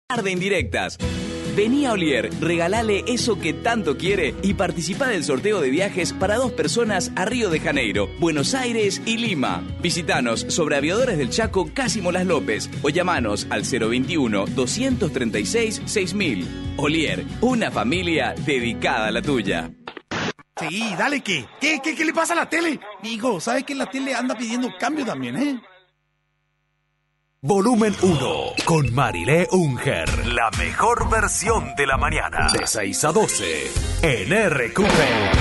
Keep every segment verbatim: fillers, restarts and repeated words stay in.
De indirectas. Vení a Olier, regalale eso que tanto quiere y participá del sorteo de viajes para dos personas a Río de Janeiro, Buenos Aires y Lima. Visítanos sobre Aviadores del Chaco, Cásimo Las López o llamanos al cero veintiuno, doscientos treinta y seis, seis mil. Olier, una familia dedicada a la tuya. Sí, dale, ¿qué? ¿Qué, qué, qué le pasa a la tele? Hijo, ¿sabes que la tele anda pidiendo cambio también, eh? Volumen uno, con Marilé Unger. La mejor versión de la mañana. De seis a doce, en R Q P.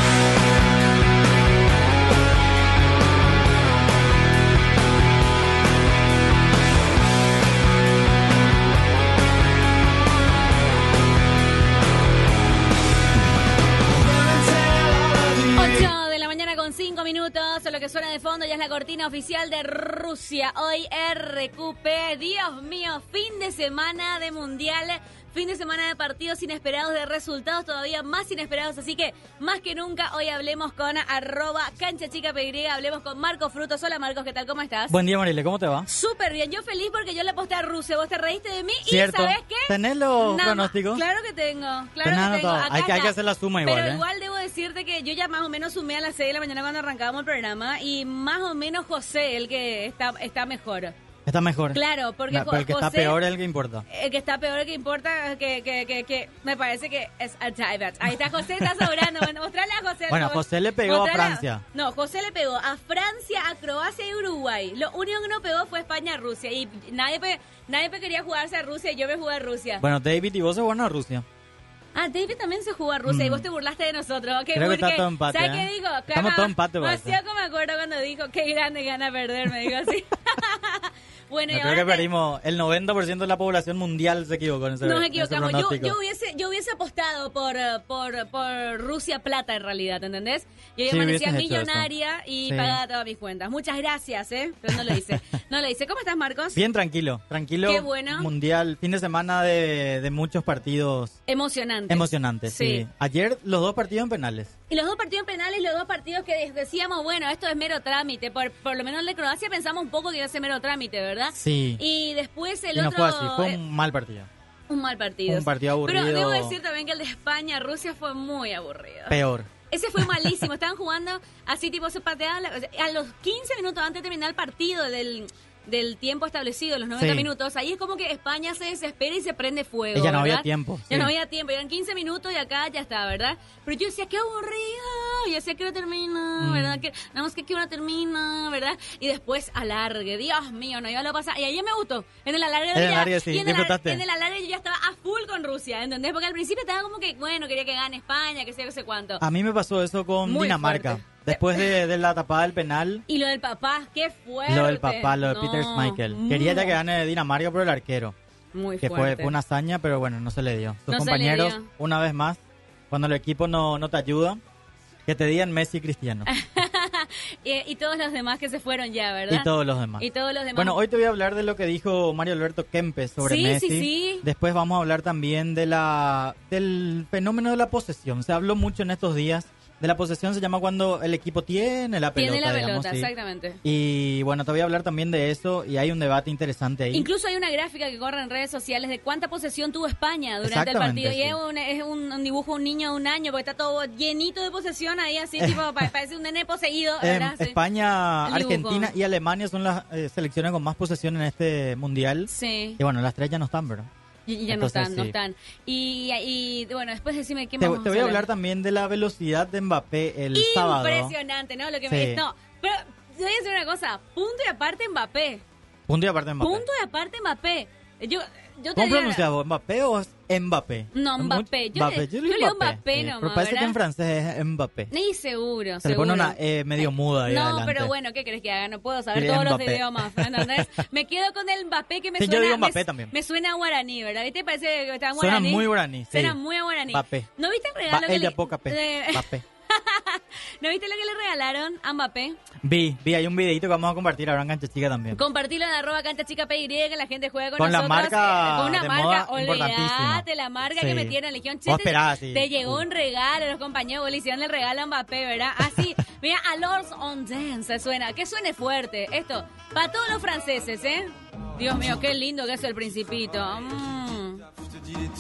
Lo que suena de fondo ya es la cortina oficial de Rusia. Hoy R Q P, Dios mío, fin de semana de mundial, fin de semana de partidos inesperados, de resultados todavía más inesperados, así que más que nunca hoy hablemos con arroba cancha chica P Y, hablemos con Marcos Frutos. Hola Marcos, ¿qué tal? ¿Cómo estás? Buen día Marile, ¿cómo te va? Súper bien, yo feliz porque yo le aposté a Rusia, vos te reíste de mí. Cierto. Y ¿sabes qué? ¿Tenés los Nada, pronósticos? Claro que tengo, claro Tenés que tengo. Acá hay, que, hay que hacer la suma igual, Pero ¿eh? igual debo decirte que yo ya más o menos sumé a las seis de la mañana cuando arrancábamos el programa y más o menos José, el que está, está mejor. Está mejor. Claro, porque no, pero el que José, está peor es el que importa. El que está peor, el que importa, que, que, que, que me parece que es a Tibet. Ahí está José, está sobrando. Bueno, mostrale a José. Bueno, José le pegó mostrale a Francia. No, José le pegó a Francia, a Croacia y Uruguay. Lo único que no pegó fue España-Rusia. Y nadie, pe, nadie pe quería jugarse a Rusia y yo me jugué a Rusia. Bueno, David y vos se jugaron a Rusia. Ah, David también se jugó a Rusia mm. y vos te burlaste de nosotros. ¿Qué Creo que está todo empate. ¿Sabes ¿eh? qué dijo? Estamos todo empate. Demasiado me acuerdo cuando dijo, qué grande gana perder, me dijo así. Bueno, no, y creo ahora que perdimos. El noventa por ciento de la población mundial se equivocó en ese Nos equivocamos. En ese yo, yo, hubiese, yo hubiese apostado por, por, por Rusia plata, en realidad, ¿entendés? Yo sí, amanecía millonaria y sí. pagaba todas mis cuentas. Muchas gracias, ¿eh? Pero no lo hice. No lo hice. ¿Cómo estás, Marcos? Bien, tranquilo. Tranquilo. Qué bueno. Mundial. Fin de semana de, de muchos partidos. Emocionantes. Emocionantes, sí. sí. Ayer los dos partidos en penales. Y los dos partidos en penales y los dos partidos que decíamos, bueno, esto es mero trámite. Por, por lo menos en la Croacia pensamos un poco que iba a ser mero trámite, ¿verdad? Sí. Y después el y no otro... fue así, fue un mal partido. Un mal partido. Un partido aburrido. Pero debo decir también que el de España-Rusia fue muy aburrido. Peor. Ese fue malísimo. Estaban jugando así, tipo, se pateaban. A los quince minutos antes de terminar el partido del... del tiempo establecido, los noventa sí. minutos, ahí es como que España se desespera y se prende fuego. Y ya no ¿verdad? había tiempo. Ya sí. no había tiempo, eran quince minutos y acá ya está, ¿verdad? Pero yo decía, qué aburrido, yo decía que no termina, mm. ¿verdad? Que, nada más que que no termina, ¿verdad? Y después alargue, Dios mío, no iba a lo pasar. Y ayer me gustó, en el alargue. En el alargue, sí, y en el, disfrutaste. en el alargue yo ya estaba a full con Rusia, ¿entendés? Porque al principio estaba como que, bueno, quería que gane España, que sé yo, que sé cuánto. A mí me pasó eso con Muy Dinamarca. Fuerte. Después de, de la tapada del penal. Y lo del papá, qué fuerte. Lo del papá, lo de no, Peter Schmeichel. Quería ya que gane Dinamarca por el arquero. Muy que fuerte. Fue, fue una hazaña, pero bueno, no se le dio. Sus no compañeros, una vez más, cuando el equipo no, no te ayuda, que te digan Messi y Cristiano. y, y todos los demás que se fueron ya, ¿verdad? Y todos los demás. Y todos los demás. Bueno, hoy te voy a hablar de lo que dijo Mario Alberto Kempes sobre sí, Messi. Sí, sí, Después vamos a hablar también de la del fenómeno de la posesión. Se habló mucho en estos días. De la posesión se llama cuando el equipo tiene la pelota. Tiene la digamos, pelota, sí. exactamente. Y bueno, te voy a hablar también de eso y hay un debate interesante ahí. Incluso hay una gráfica que corre en redes sociales de cuánta posesión tuvo España durante el partido. Sí. Y es, un, es un, un dibujo de un niño de un año porque está todo llenito de posesión ahí, así, tipo, parece un nene poseído. ¿verdad? Eh, España, sí. Argentina y Alemania son las eh, selecciones con más posesión en este mundial. Sí. Y bueno, las tres ya no están, ¿verdad? Y ya Entonces, no están, sí. no están. Y, y bueno, después decime qué te, más. Te voy a hablar también de la velocidad de Mbappé el Impresionante, sábado. Impresionante, ¿no? Lo que sí. me, no, pero te voy a decir una cosa. Punto y aparte Mbappé. Punto y aparte Mbappé. Punto y aparte Mbappé. Yo, yo te ¿Cómo digo, pronuncias vos? ¿Mbappé o es Mbappé? No, Mbappé. Yo, Mbappé. Le, yo, yo leo Mbappé nomás, pero parece ¿verdad? que en francés es Mbappé. Ni seguro, Se seguro. le pone una E medio muda ahí No, adelante. pero bueno, ¿qué querés que haga? No puedo saber Sí, todos Mbappé. los idiomas, ¿entendés? Me quedo con el Mbappé que me sí, suena... yo digo Mbappé me, también. Me suena a guaraní, ¿verdad? ¿Viste? Parece que está en Suena guaraní. muy guaraní, sí. Suena muy a guaraní. Mbappé. ¿No viste el regalo ba que ella le... poca pe. de- Mbappé. ¿No viste lo que le regalaron a Mbappé? Vi, vi, hay un videito que vamos a compartir ahora en Cancha Chica también. Compartilo en arroba cancha chica P Y, que la gente juega con, Con la nosotros. marca Con una de marca, moda importantísima. olvídate, la marca Sí. que metieron en Legión. Che, Vos te, esperás, sí. te llegó Uy. un regalo, los compañeros vos le hicieron el regalo a Mbappé, ¿verdad? Así, mira, alors on dance suena, que suene fuerte. Esto, para todos los franceses, ¿eh? Dios mío, qué lindo que es el Principito. Mm.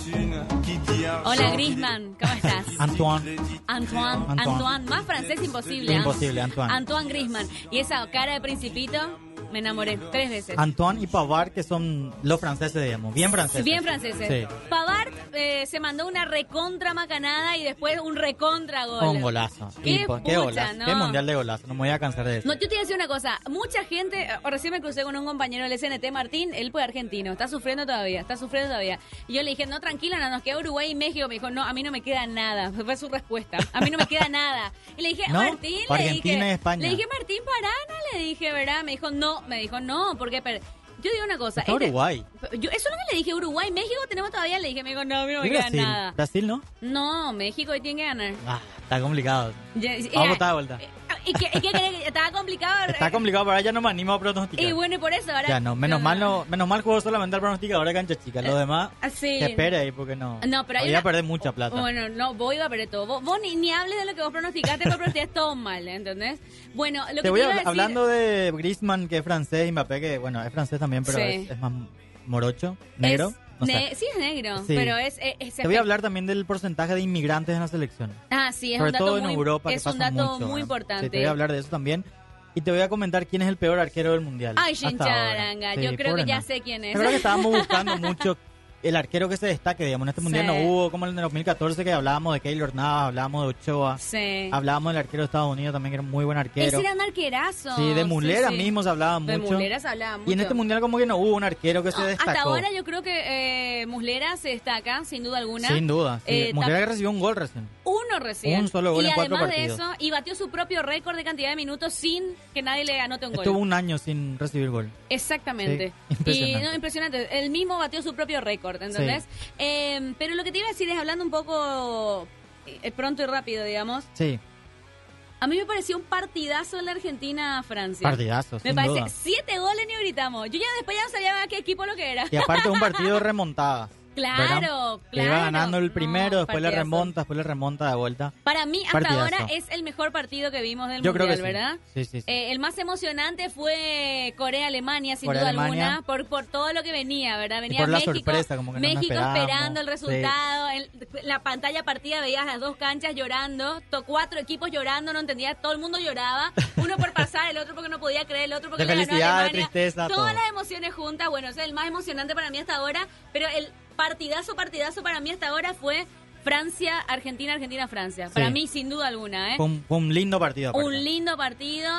Hola, Griezmann, ¿cómo estás? Antoine. Antoine, Antoine, Antoine. más francés imposible. ¿eh? Imposible, Antoine. Antoine Griezmann. Y esa cara de principito, me enamoré tres veces. Antoine y Pavard, que son los franceses, digamos. Bien franceses. Bien franceses. Sí. Pavard eh, se mandó una recontra macanada y después un recontra gol. Un golazo. Qué Y, pues, qué pucha, golazo. ¿no? Qué mundial de golazo. No me voy a cansar de eso. No, yo te iba a decir una cosa. Mucha gente, eh, recién me crucé con un compañero del S N T, Martín, él fue argentino, está sufriendo todavía, está sufriendo todavía. Y yo le dije, no, tranquila, no, nos queda Uruguay y México. Me dijo, no, a mí no me queda nada. Fue su respuesta. A mí no me queda nada. Y le dije, ¿No? Martín, le Argentina dije, y España. le dije, Martín, Parana, le dije, ¿verdad? Me dijo, no, me dijo, no, porque... per- Yo digo una cosa. Está este- Uruguay. Yo, eso es lo que le dije, Uruguay, México tenemos todavía, le dije, me dijo, no, a mí no me ¿Y queda Brasil? nada. Brasil, ¿no? No, México hoy tiene que ganar. Ah, está complicado. Ya- Vamos eh, a botar de vuelta. eh, ¿Y qué, y qué querés que estaba complicado? Está complicado, pero ahora ya no me animo a pronosticar. Y bueno, y por eso ahora... Ya no, menos mal no, menos mal juego solamente al pronosticador de cancha chica. Lo demás, Ah, sí. que espere ahí porque no. No, pero hay voy a una- perder mucha plata. Bueno, no, vos iba a perder todo. Vos, vos ni, ni hables de lo que vos pronosticaste, porque pronosticaste todo mal, ¿entendés? Bueno, lo que Te voy iba a, a decir... hablando de Griezmann, que es francés, y Mbappé, que bueno, es francés también, pero Sí. es, es más morocho, negro. es no sé. ne- sí, es negro, Sí. pero es... es, es Te voy a hablar también del porcentaje de inmigrantes en la selección. Ah, sí, es Sobre un dato todo en muy, Europa, que es un pasa dato mucho, muy ¿verdad? importante. Sí, te voy a hablar de eso también. Y te voy a comentar quién es el peor arquero del mundial. Ay, hasta Chincharanga, ahora. yo Sí, creo que pobre ya man. sé quién es. La verdad que estábamos buscando mucho el arquero que se destaque, digamos. En este mundial Sí. no hubo como en el dos mil catorce, que hablábamos de Keylor Navas, hablábamos de Ochoa, Sí. hablábamos del arquero de Estados Unidos también, que era un muy buen arquero. Ese era un arquerazo. Sí, de Mulera Sí, sí. mismo se hablaba De mucho. Mulera se hablaba mucho. Y en este mundial como que no hubo un arquero que se No, destacó. hasta ahora yo creo que eh, Muslera se destaca, sin duda alguna. Sin duda. Sí. Eh, Mulera tam- que recibió un gol recién. Uno recién. Un solo gol y en cuatro además partidos. de eso, y batió su propio récord de cantidad de minutos sin que nadie le anote un gol. Estuvo un año sin recibir gol. Exactamente. Sí, impresionante. Y no, impresionante. Él mismo batió su propio récord, ¿entendés? Eh, pero lo que te iba a decir es, hablando un poco eh, pronto y rápido, digamos, Sí, a mí me pareció un partidazo en la Argentina-Francia. partidazo, Me sin parece, duda. siete goles ni gritamos. Yo ya después ya no sabía qué equipo lo que era. Y aparte un partido remontada. Claro, ¿verdad? claro. Que iba ganando el No, primero, después le partidazo. remonta, después le remonta de vuelta. Para mí, hasta Partidazo. ahora, es el mejor partido que vimos del Yo creo Mundial, que sí. ¿verdad? Sí, sí, sí. Eh, el más emocionante fue Corea-Alemania, sin duda Corea-Alemania. alguna, por, por todo lo que venía, ¿verdad? Venía por la México, sorpresa, como que no nos México esperábamos. esperando el Sí. resultado, en la pantalla partida veías las dos canchas llorando, to- cuatro equipos llorando, no entendía, todo el mundo lloraba, uno por pasar, el otro porque no podía creer, el otro porque De le ganó a felicidad, de Alemania. tristeza, Todas todo. las emociones juntas, bueno, ese es el más emocionante para mí hasta ahora, pero el partidazo, partidazo para mí hasta ahora fue Francia, Argentina, Argentina, Francia. Para Sí. mí, sin duda alguna, ¿eh? Fue un, fue un lindo partido. aparte. Un lindo partido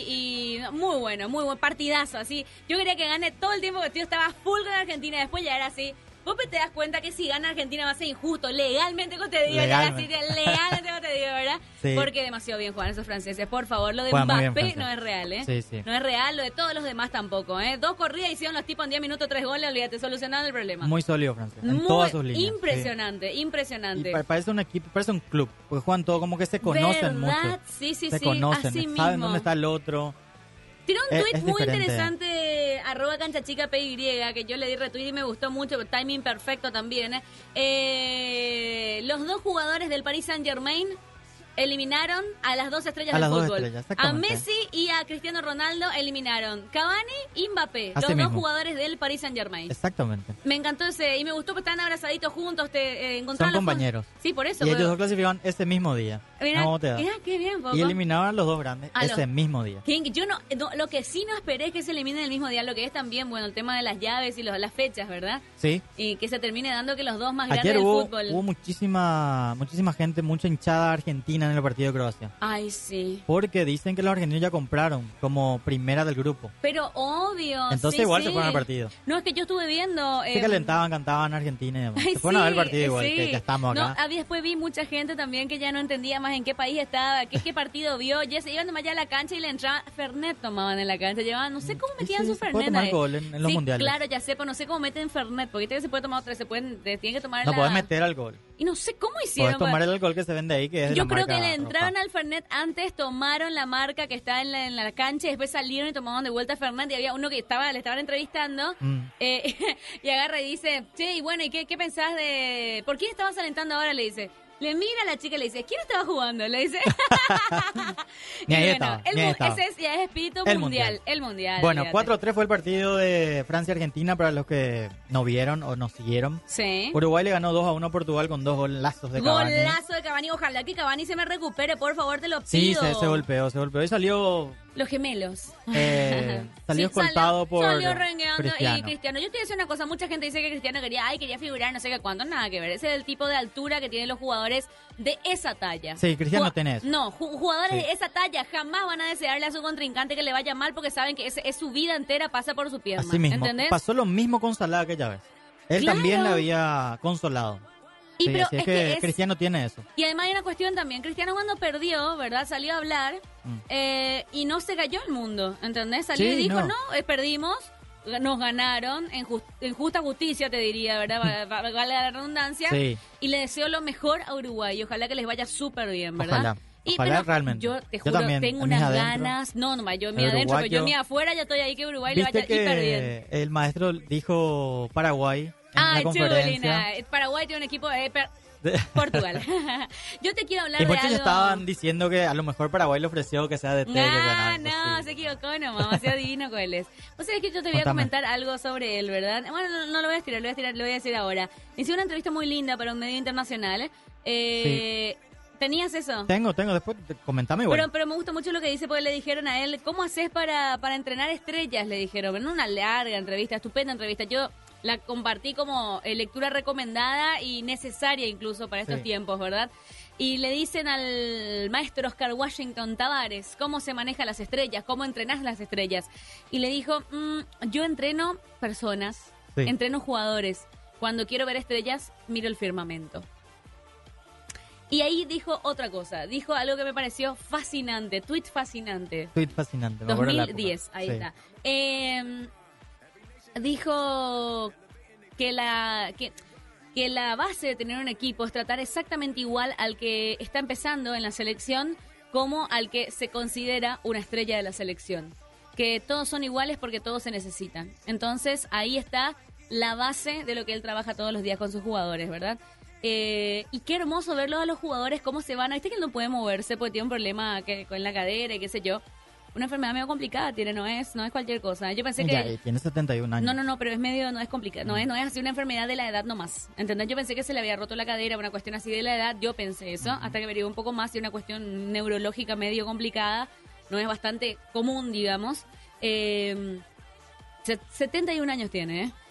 y, y muy bueno, muy buen partidazo, así. Yo quería que gane todo el tiempo que yo estaba full con Argentina, después ya era así. Vos te das cuenta que si gana Argentina va a ser injusto, legalmente como te digo, ya era así, Legalmente. legalmente como te digo, ¿verdad? Sí. Porque demasiado bien juegan esos franceses, por favor, lo de Juegan muy bien Mbappé Francia. no es real, ¿eh? Sí, sí. No es real, lo de todos los demás tampoco, ¿eh? Dos corridas hicieron los tipos en diez minutos, tres goles, olvídate, solucionado el problema. Muy sólido Francia, en Muy todas sus líneas. impresionante, Sí. impresionante. Y pa- parece un equipo, parece un club, porque juegan todo como que se conocen ¿Verdad? mucho. Sí, sí, se sí, conocen, así saben mismo. dónde está el otro. Tiene un Es- tweet es muy diferente. interesante, arroba cancha chica P Y, que yo le di retweet y me gustó mucho, timing perfecto también. ¿eh? Eh, los dos jugadores del Paris Saint Germain eliminaron a las dos estrellas A del las dos fútbol. estrellas, a exactamente. Messi y a Cristiano Ronaldo eliminaron Cavani y Mbappé, Así los mismo. dos jugadores del Paris Saint Germain. Exactamente. Me encantó ese, y me gustó que están abrazaditos juntos, te, eh, encontraron Son las compañeros. fotos. Sí, por eso. Y ellos pero- dos clasificaron ese mismo día. Mirá, ¿Cómo te da? mirá, qué bien, Poco. Y eliminaron a los dos grandes A ese los- mismo día. Que Yo no, no- lo que sí no esperé es que se eliminen el mismo día, lo que es también, bueno, el tema de las llaves y los, las fechas, ¿verdad? Sí. Y que se termine dando que los dos más Ayer grandes del hubo, fútbol. hubo muchísima muchísima gente, mucha hinchada argentina en el partido de Croacia. Ay, sí. Porque dicen que los argentinos ya compraron como primera del grupo. Pero obvio. Entonces sí, igual sí. se fueron al partido. No, es que yo estuve viendo. Se eh, calentaban, cantaban Argentina y demás. Ay, Se fueron a ver el sí, partido igual, sí. que ya estamos No, acá. había- después vi mucha gente también que ya no entendía más en qué país estaba, qué, qué partido vio. Ya se iban nomás ya a la cancha y le entraban. Fernet tomaban en la cancha. Llevaban, no sé cómo Sí, metían sí, su se Fernet. puede tomar ahí. alcohol en- en los Sí, mundiales. Claro, ya sé, pero no sé cómo meten Fernet. Porque este se puede tomar otra, se pueden, te tienen que tomar No la... podés meter alcohol. Y no sé cómo hicieron. Podés tomar para- el alcohol que se vende ahí, que es de Yo la creo marca que le entraron roja. al Fernet antes, tomaron la marca que está en la, en la cancha y después salieron y tomaban de vuelta Fernet y había uno que estaba le estaban entrevistando Mm. eh, y agarra y dice, che, y bueno, ¿y qué, qué pensás de...? ¿Por quién estabas alentando ahora? Le dice, Le mira a la chica y le dice, ¿quién estaba jugando? Le dice. Ni ahí y bueno, estaba, el, ni ahí mu- estaba. ese es, ya es espíritu El mundial, mundial. el mundial. Bueno, olvídate. cuatro a tres fue el partido de Francia-Argentina para los que no vieron o no siguieron. Sí. Uruguay le ganó dos a uno a Portugal con dos golazos de Cavani. Golazo de Cavani, ojalá que Cavani se me recupere, por favor, te lo pido. Sí, se, se golpeó, se golpeó y salió, Los gemelos. eh, salió Sí, escoltado por Salió rengueando. Cristiano. Y Cristiano, yo te voy a decir una cosa, mucha gente dice que Cristiano quería, ay, quería figurar, no sé qué cuánto, nada que ver. Ese es el tipo de altura que tienen los jugadores de esa talla. Sí, Cristiano Ju- tiene eso. No, ju- jugadores Sí. de esa talla jamás van a desearle a su contrincante que le vaya mal porque saben que ese, es su vida entera pasa por su pierna. Así mismo. ¿Entendés? Pasó lo mismo con Salah aquella vez. Él Claro. también le había consolado. Y Sí, pero así es es que, que es- Cristiano tiene eso. Y además hay una cuestión también. Cristiano cuando perdió, ¿verdad? Salió a hablar Mm. eh, y no se cayó el mundo, ¿entendés? Salió Sí, y dijo, no. no, eh, perdimos, nos ganaron, en, jus- en justa justicia te diría, ¿verdad? Va- va- Vale la redundancia. Sí. Y le deseo lo mejor a Uruguay y ojalá que les vaya súper bien, ¿verdad? Ojalá. Y, Ojalá pero realmente. Yo te Yo juro, también, tengo en mis unas adentro. ganas. No, no, yo mi El adentro, pero yo uruguayo- mi afuera, ya estoy ahí que Uruguay le vaya Viste hiper bien. que el maestro dijo Paraguay en Ay, la conferencia. chulina. Paraguay tiene un equipo eh, per- De- Portugal. Yo te quiero hablar Y de muchos algo. ya estaban diciendo que a lo mejor Paraguay le ofreció que sea de T. Ah, no, se equivocó nomás, demasiado divino con él es. Vos sabés que yo te voy a Contame. comentar algo sobre él, ¿verdad? Bueno, no, no lo voy a estirar, lo voy a estirar, lo voy a decir ahora. Hice una entrevista muy linda para un medio internacional. Eh, ¿Tenías eso? Tengo, tengo, después te- comentame igual. Pero, pero me gusta mucho lo que dice porque le dijeron a él, ¿cómo haces para, para entrenar estrellas? Le dijeron, en una larga entrevista, estupenda entrevista. Yo la compartí como eh, lectura recomendada y necesaria incluso para estos Sí. tiempos, ¿verdad? Y le dicen al maestro Oscar Washington Tavares cómo se manejan las estrellas, cómo entrenás las estrellas. Y le dijo, "Mm, yo entreno personas, Sí. entreno jugadores. Cuando quiero ver estrellas, miro el firmamento. Y ahí dijo otra cosa, dijo algo que me pareció fascinante, tweet fascinante. Tweet fascinante. Me acuerdo de la época. dos mil diez, ahí Sí. está. Eh, dijo que la que, que la base de tener un equipo es tratar exactamente igual al que está empezando en la selección como al que se considera una estrella de la selección. Que todos son iguales porque todos se necesitan. Entonces ahí está la base de lo que él trabaja todos los días con sus jugadores, ¿verdad? Eh, y qué hermoso verlos a los jugadores cómo se van. Viste que él no puede moverse porque tiene un problema que, con la cadera y qué sé yo. Una enfermedad medio complicada tiene, no es, no es cualquier cosa. Yo pensé Ya, que... y tiene setenta y un años. No, no, no, pero es medio, no es complicado, no es, no es así una enfermedad de la edad nomás, ¿entendés? Yo pensé que se le había roto la cadera, una cuestión así de la edad, yo pensé eso, hasta que averigué un poco más y una cuestión neurológica medio complicada, no es bastante común, digamos. Eh, se- setenta y un años tiene, ¿eh?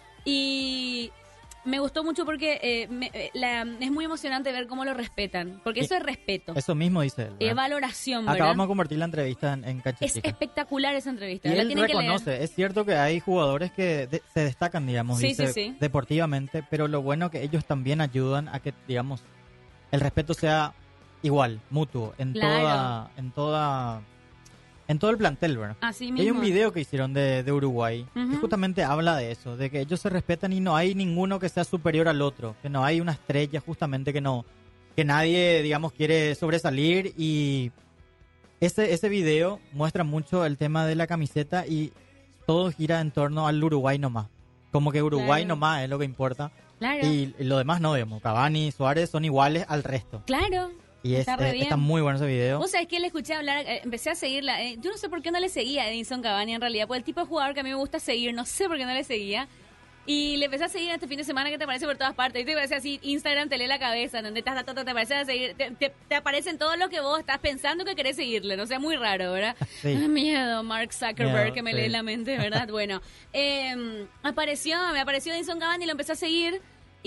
Y me gustó mucho porque eh, me- eh, la- es muy emocionante ver cómo lo respetan, porque eso Y- es respeto, Eso mismo dice él. es ¿verdad? valoración, ¿verdad? Acabamos de compartir la entrevista en, en Cancha Es Chica. espectacular esa entrevista, Y la él tienen que leer. reconoce, es cierto que hay jugadores que de- se destacan, digamos, Sí, dice, sí, sí. deportivamente, pero lo bueno que ellos también ayudan a que, digamos, el respeto sea igual, mutuo, en Claro. toda, en toda, en todo el plantel, ¿verdad? Así Y mismo. hay un video que hicieron de, de Uruguay que Ujú. justamente habla de eso, de que ellos se respetan y no hay ninguno que sea superior al otro, que no hay una estrella justamente que no, que nadie, digamos, quiere sobresalir y ese, ese video muestra mucho el tema de la camiseta y todo gira en torno al Uruguay nomás. Como que Uruguay Claro. nomás es lo que importa Claro. y, y lo demás no, digamos, Cavani y Suárez son iguales al resto. Claro. Y es, Está re es- bien. está muy bueno ese video. Vos sabés que le escuché hablar, eh, empecé a seguirla. eh, yo no sé por qué no le seguía a Edinson Cavani en realidad, porque el tipo de jugador que a mí me gusta seguir, no sé por qué no le seguía. Y le empecé a seguir este fin de semana que te aparece por todas partes. Y te parece así, Instagram te lee la cabeza, donde te, te, te aparece a seguir, te, te, te aparecen todo lo que vos estás pensando que querés seguirle. No sé, muy raro, ¿verdad? Sí. Ay, miedo, Mark Zuckerberg, Miedo, que me sí. lee la mente, ¿verdad? Bueno, eh, apareció, me apareció Edinson Cavani, lo empecé a seguir.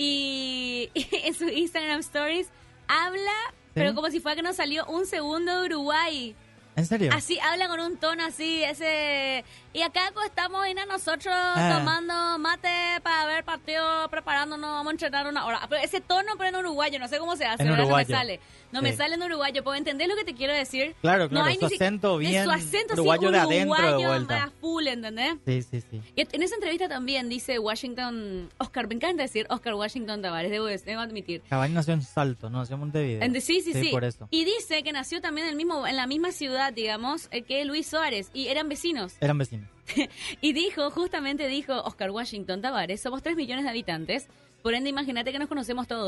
Y, y en sus Instagram Stories habla, pero como si fuera que nos salió un segundo de Uruguay. ¿En serio? Así, habla con un tono así, ese... Y acá pues, estamos viendo nosotros Ah. tomando mate para ver partido, preparándonos, vamos a entrenar una hora. Pero ese tono, pero en uruguayo, no sé cómo se hace, En ¿verdad? uruguayo. No me sale. No me Sí. sale en uruguayo, ¿puedo entender lo que te quiero decir? Claro, claro, no hay su ni si- acento es bien su acento, sí, uruguayo de adentro de uruguayo vuelta. a full, ¿entendés? Sí, sí, sí. Y en esa entrevista también dice Washington, Oscar, me encanta decir Oscar Washington Tavares, debo, debo admitir. Cavani nació en Salto, no nació en Montevideo. En- Sí, sí, sí. por eso. Y dice que nació también en, el mismo, en la misma ciudad, digamos, eh, que Luis Suárez, y eran vecinos. Eran vecinos. Y dijo, justamente dijo Oscar Washington Tavares, somos tres millones de habitantes, por ende imagínate que nos conocemos todos.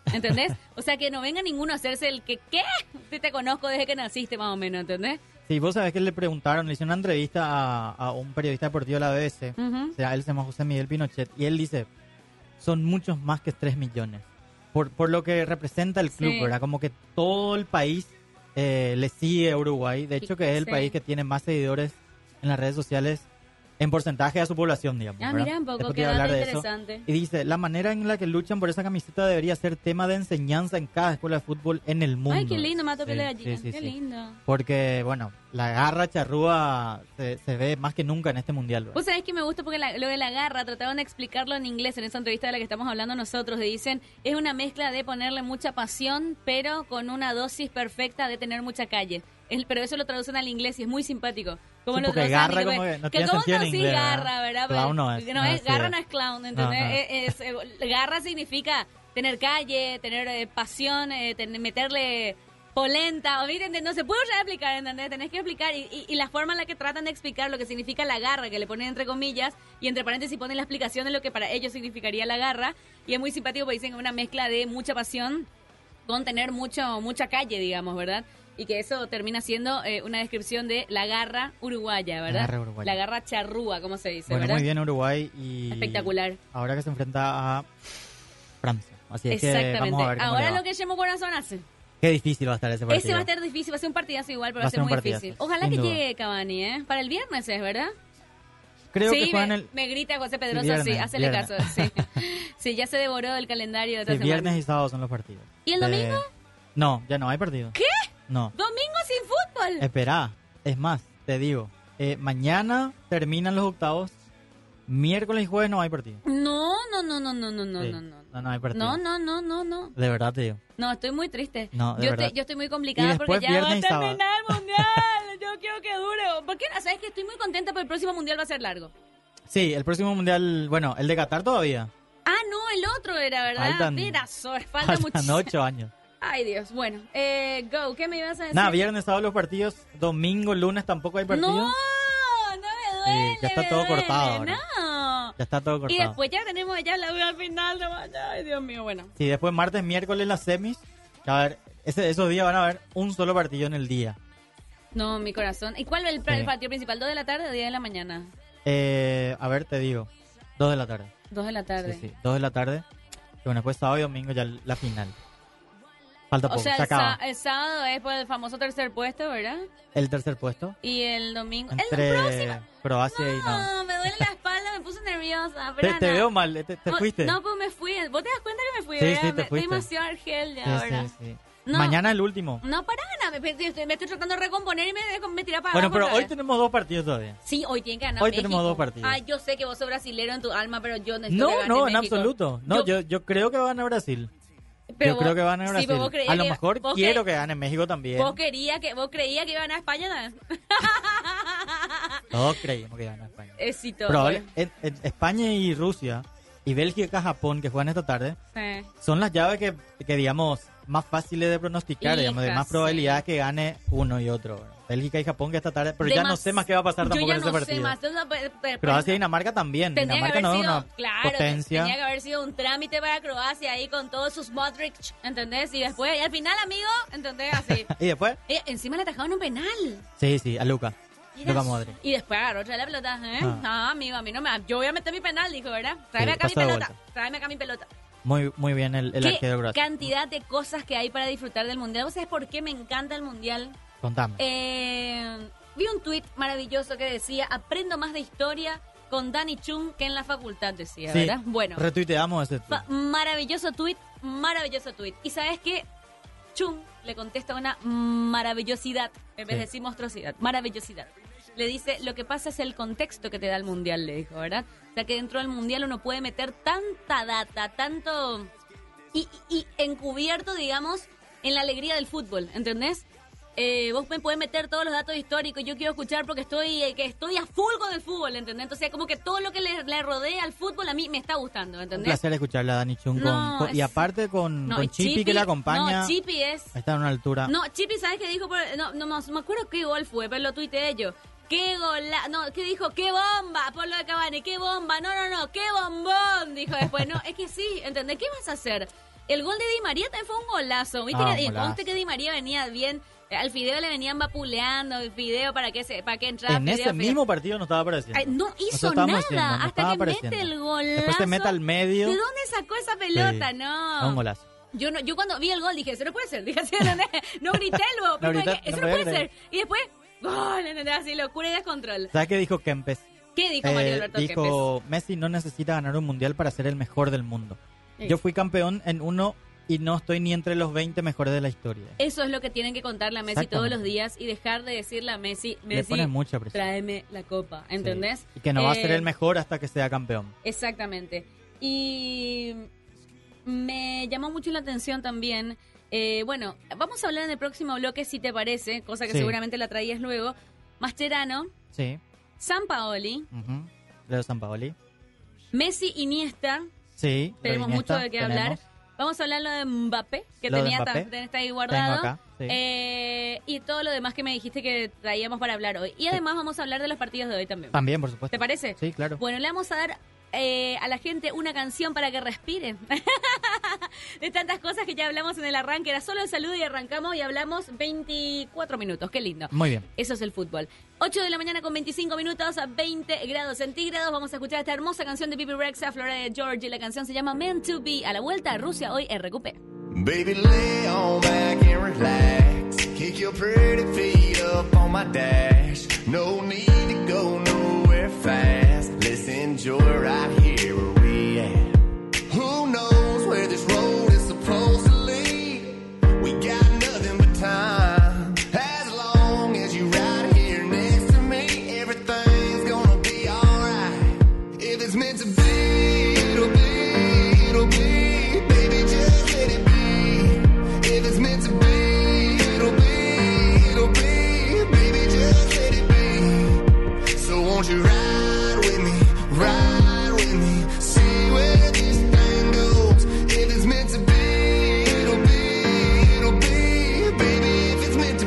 ¿entendés? O sea, que no venga ninguno a hacerse el que, ¿qué? Te, te conozco desde que naciste, más o menos, ¿entendés? Sí, vos sabés que le preguntaron, le hicieron una entrevista a, a un periodista deportivo de la B B C, Uh-huh. o sea, él se llama José Miguel Pinochet, y él dice, son muchos más que tres millones, por, por lo que representa el club, Sí. ¿verdad? Como que todo el país eh, le sigue a Uruguay, de hecho que es el Sí. país que tiene más seguidores en las redes sociales en porcentaje a su población, digamos. Ah, ¿verdad? mira un poco, Después qué te voy a dato hablar de eso. interesante. Y dice, la manera en la que luchan por esa camiseta debería ser tema de enseñanza en cada escuela de fútbol en el mundo. Ay, qué lindo, mato Sí, piel de gallina. sí, sí, Qué sí. lindo. Porque, bueno, la garra charrúa se, se ve más que nunca en este mundial. ¿verdad? Vos sabés que me gusta porque la- lo de la garra trataron de explicarlo en inglés en esa entrevista de la que estamos hablando nosotros. Y dicen, es una mezcla de ponerle mucha pasión, pero con una dosis perfecta de tener mucha calle. El- pero eso lo traducen al inglés y es muy simpático. Como Sí, lo porque traducen al garra inglés. como que no que tiene cómo sentido en traducís inglés, garra, ¿verdad? ¿verdad? Clown no Porque es, no no es, es, garra sí. no es clown, ¿entendés? Ajá. Es- es- eh, garra significa tener calle, tener eh, pasión, eh, ten- meterle polenta, o ¿viste? No se puede ya explicar, ¿entendés? Tenés que explicar y, y- y la forma en la que tratan de explicar lo que significa la garra, que le ponen entre comillas, y entre paréntesis ponen la explicación de lo que para ellos significaría la garra, y es muy simpático porque dicen que es una mezcla de mucha pasión con tener mucho mucha calle, digamos, ¿verdad? Y que eso termina siendo eh, una descripción de la garra uruguaya, ¿verdad? garra uruguaya. La garra charrúa, como se dice, Bueno, ¿verdad? muy bien Uruguay y... Espectacular. Ahora que se enfrenta a Francia. Así es que Exactamente. vamos a ver cómo Ahora le va. lo que llamo corazón hace. Qué difícil va a estar ese partido. Ese va a estar difícil, va a ser un partidazo igual, pero va, Va a a ser ser un muy partidazo, difícil. Ojalá sin que duda. llegue Cavani, ¿eh? Para el viernes es, ¿verdad? Creo sí, que juegan me, el... me grita José Pedroso, viernes, sí, hacele viernes. caso. Sí. Sí, ya se devoró el calendario de esta Sí, semana. viernes y sábado son los partidos. ¿Y el Eh, domingo? No, ya no hay partido. ¿Qué? No. ¿Domingo sin fútbol? Espera, es más, te digo. eh, mañana terminan los octavos. Miércoles y jueves no hay partido. No, no, no, no, no, no, no, Sí, no, no. no, no hay partido. No, no, no, no, no. De verdad te digo. No, estoy muy triste. No, de yo, verdad. Estoy, yo estoy muy Y complicada después porque ya va a viernes y sábado. terminar el mundial. Yo quiero que dure. ¿Por qué? ¿Sabes que estoy muy contenta porque el próximo mundial va a ser largo? Sí, el próximo mundial, bueno, el de Qatar todavía. Ah, no, el otro era, ¿verdad? Faltan- Mira, so- falta Faltan muchísimo. ocho años. Ay, Dios. Bueno, eh, go. ¿Qué me ibas a decir? Nada, viernes, sábado los partidos. Domingo, lunes tampoco hay partido. No, no me duele. Sí, ya está me todo duele, cortado ahora. No. Ya está todo Y cortado. después ya tenemos ya la al final. No, ay, Dios mío, bueno. Sí, después martes, miércoles las semis. A ver, ese, esos días van a haber un solo partido en el día. No, mi corazón. ¿Y cuál es el, Sí. el partido principal? ¿Dos de la tarde o diez de la mañana? Eh, a ver, te digo. Dos de la tarde. Dos de la tarde. Sí, sí, dos de la tarde. Y bueno, después sábado y domingo ya la final. Falta O poco, sea, se el, acaba. sa- el sábado es por el famoso tercer puesto, ¿verdad? El tercer puesto. Y el domingo... ¿El Entre próximo? Croacia y no. No, me duele la espalda, me puse nerviosa. Te, Pero te no. veo mal, te, te No, fuiste. No, pues me fui. ¿Vos te das cuenta que me fui? Sí, ¿verdad? sí, te Me- fuiste. Estoy demasiado argel ya Sí, ahora. sí, sí. No. Mañana el último. No, para nada. Me, me- me estoy tratando de recomponer y me, me tira para Bueno, abajo pero otra hoy vez. tenemos dos partidos todavía. Sí, hoy tienen que ganar Hoy México. tenemos dos partidos. Ay, yo sé que vos sos brasilero en tu alma, pero yo necesito que No, gane no, en México. absoluto. No, yo, yo creo que va a ganar Brasil. Pero yo vos- creo que va a ganar sí, Brasil. pero vos creías A lo que- mejor vos quiero cre- que gane México también. Vos querías que, vos creías que iba a ganar España, ¿no? Todos creíamos que iba a ganar España. Éxito. Probable, en, en España y Rusia y Bélgica, Japón, que juegan esta tarde, Sí. son las llaves que, que digamos, más fáciles de pronosticar, digamos, de Hija, más probabilidad sí. que gane uno y otro. ¿verdad? Bélgica y Japón que esta tarde, pero ya no Demas- sé más qué va a pasar tampoco Yo ya en ese no partido. sé más. Entonces, pues, pues, Croacia y Dinamarca también. Tendría que Dinamarca haber no es sido, una claro, potencia. tenía que haber sido un trámite para Croacia ahí con todos sus Modric, ¿entendés? Y después, y al final, amigo, ¿entendés? Así. Y después, Eh, encima le atajaban un penal. sí, sí, a Luca. Mira, Luca Modric. Y después agarró otra vez la pelota, ¿eh? Ah. Ah, amigo, a mí no me... Yo voy a meter mi penal, dijo, ¿verdad? Tráeme Sí, acá mi pasa de pelota. vuelta. Tráeme acá mi pelota. Muy, muy bien el, el ¿Qué arquero de Croacia. cantidad de cosas que hay para disfrutar del Mundial? ¿Vos sabés por qué me encanta el Mundial? Contame. Eh, vi un tuit maravilloso que decía, aprendo más de historia con Dani Chung que en la facultad, decía, sí, ¿verdad? Bueno, retuiteamos ese. fa- maravilloso tuit, maravilloso tuit. ¿Y sabes qué? Chung le contesta una maravillosidad, en vez Sí. de decir monstruosidad, maravillosidad. Le dice, lo que pasa es el contexto que te da el Mundial, le dijo, ¿verdad? O sea, que dentro del Mundial uno puede meter tanta data, tanto... Y, y, y encubierto, digamos, en la alegría del fútbol, ¿entendés? Eh, vos me puedes meter todos los datos históricos, yo quiero escuchar porque estoy eh, que estoy a full con el fútbol, ¿entendés? Entonces, como que todo lo que le, le rodea al fútbol a mí me está gustando, Un ¿entendés? placer escucharla a Dani Chung. con- No, con- y es- aparte con, No, con y Chipi, que la acompaña. No, Chipi es... Está en una altura. No, Chipi, ¿sabes qué dijo? Por- No, no, no me acuerdo qué gol fue, pero lo tuiteé yo. ¡Qué gola! No, ¿qué dijo? ¡Qué bomba! Por lo de Cavani, ¡qué bomba! No, no, no, ¡qué bombón! Dijo después. No, es que sí, ¿entendés? ¿Qué vas a hacer? El gol de Di María también fue un golazo. ¿Viste Ah, que, un golazo. conste que Di María venía bien? Al Fideo le venían vapuleando, el Fideo para que se, para que entrara. En Fideo, ese Fideo. mismo partido no estaba apareciendo. Ay, no Nosotros hizo estábamos nada diciendo, no hasta estaba que apareciendo. mete el golazo. Después se mete al medio. ¿De dónde sacó esa pelota? Sí, No. un golazo. Yo no, yo cuando vi el gol dije, eso no puede ser. Dije así, no, no grité luego, No pero grité, dije, eso no no podía puede creer. ser. Y después, gol, ¿entendés? Así, locura y descontrol. ¿Sabes qué dijo Kempes? ¿Qué dijo Eh, Mario Alberto Kempes? dijo, Messi no necesita ganar un mundial para ser el mejor del mundo. Sí. Yo fui campeón en uno y no estoy ni entre los veinte mejores de la historia. Eso es lo que tienen que contarle a Messi todos Exactamente. los días y dejar de decirle a Messi, Le Messi, pone mucha presión. tráeme la copa, ¿entendés? Sí. Y que no va a Eh, ser el mejor hasta que sea campeón. Exactamente. Y me llamó mucho la atención también, eh, bueno, vamos a hablar en el próximo bloque, si te parece, cosa que Sí. seguramente la traías luego, Mascherano, Sí. Sampaoli, Uh-huh. Leo Sampaoli. Messi, Iniesta, Sí. lo tenemos Iniesta, mucho de qué hablar. tenemos. Vamos a hablar lo de Mbappé, que Lo de tenía Mbappé. también está ahí guardado. Tengo acá, sí. Eh, y todo lo demás que me dijiste que traíamos para hablar hoy. Y además vamos a hablar de los partidos de hoy también. También, por supuesto. ¿Te parece? Sí, claro. Bueno, le vamos a dar eh, a la gente una canción para que respiren. De tantas cosas que ya hablamos en el arranque. Era solo el saludo y arrancamos y hablamos veinticuatro minutos. Qué lindo. Muy bien. Eso es el fútbol. ocho de la mañana con veinticinco minutos a veinte grados centígrados. Vamos a escuchar esta hermosa canción de Pipi Rexha, Florida George. Y la canción se llama Meant to Be. A la vuelta a Rusia hoy R Q P. Baby, lay on back and relax. Kick your pretty feet up on my dash. No need to go nowhere fast. Let's enjoy right here where we at. Who knows where this road is supposed to lead? We got nothing but time. As long as you right here next to me, everything's gonna be alright. If it's meant to be, it'll be, it'll be. Baby, just let it be. If it's meant to be, it'll be, it'll be. Baby, just let it be. So won't you ride with me, ride with me, see where this thing goes. If it's meant to be, it'll be, it'll be. Baby, if it's meant to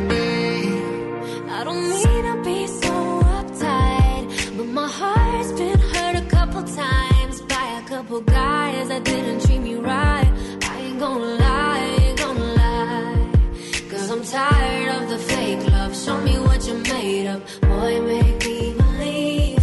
be. I don't mean to be so uptight, but my heart's been hurt a couple times by a couple guys that didn't treat me right. I ain't gonna lie, ain't gonna lie, cause I'm tired of the fake love. Show me what you're made of, boy, make me believe.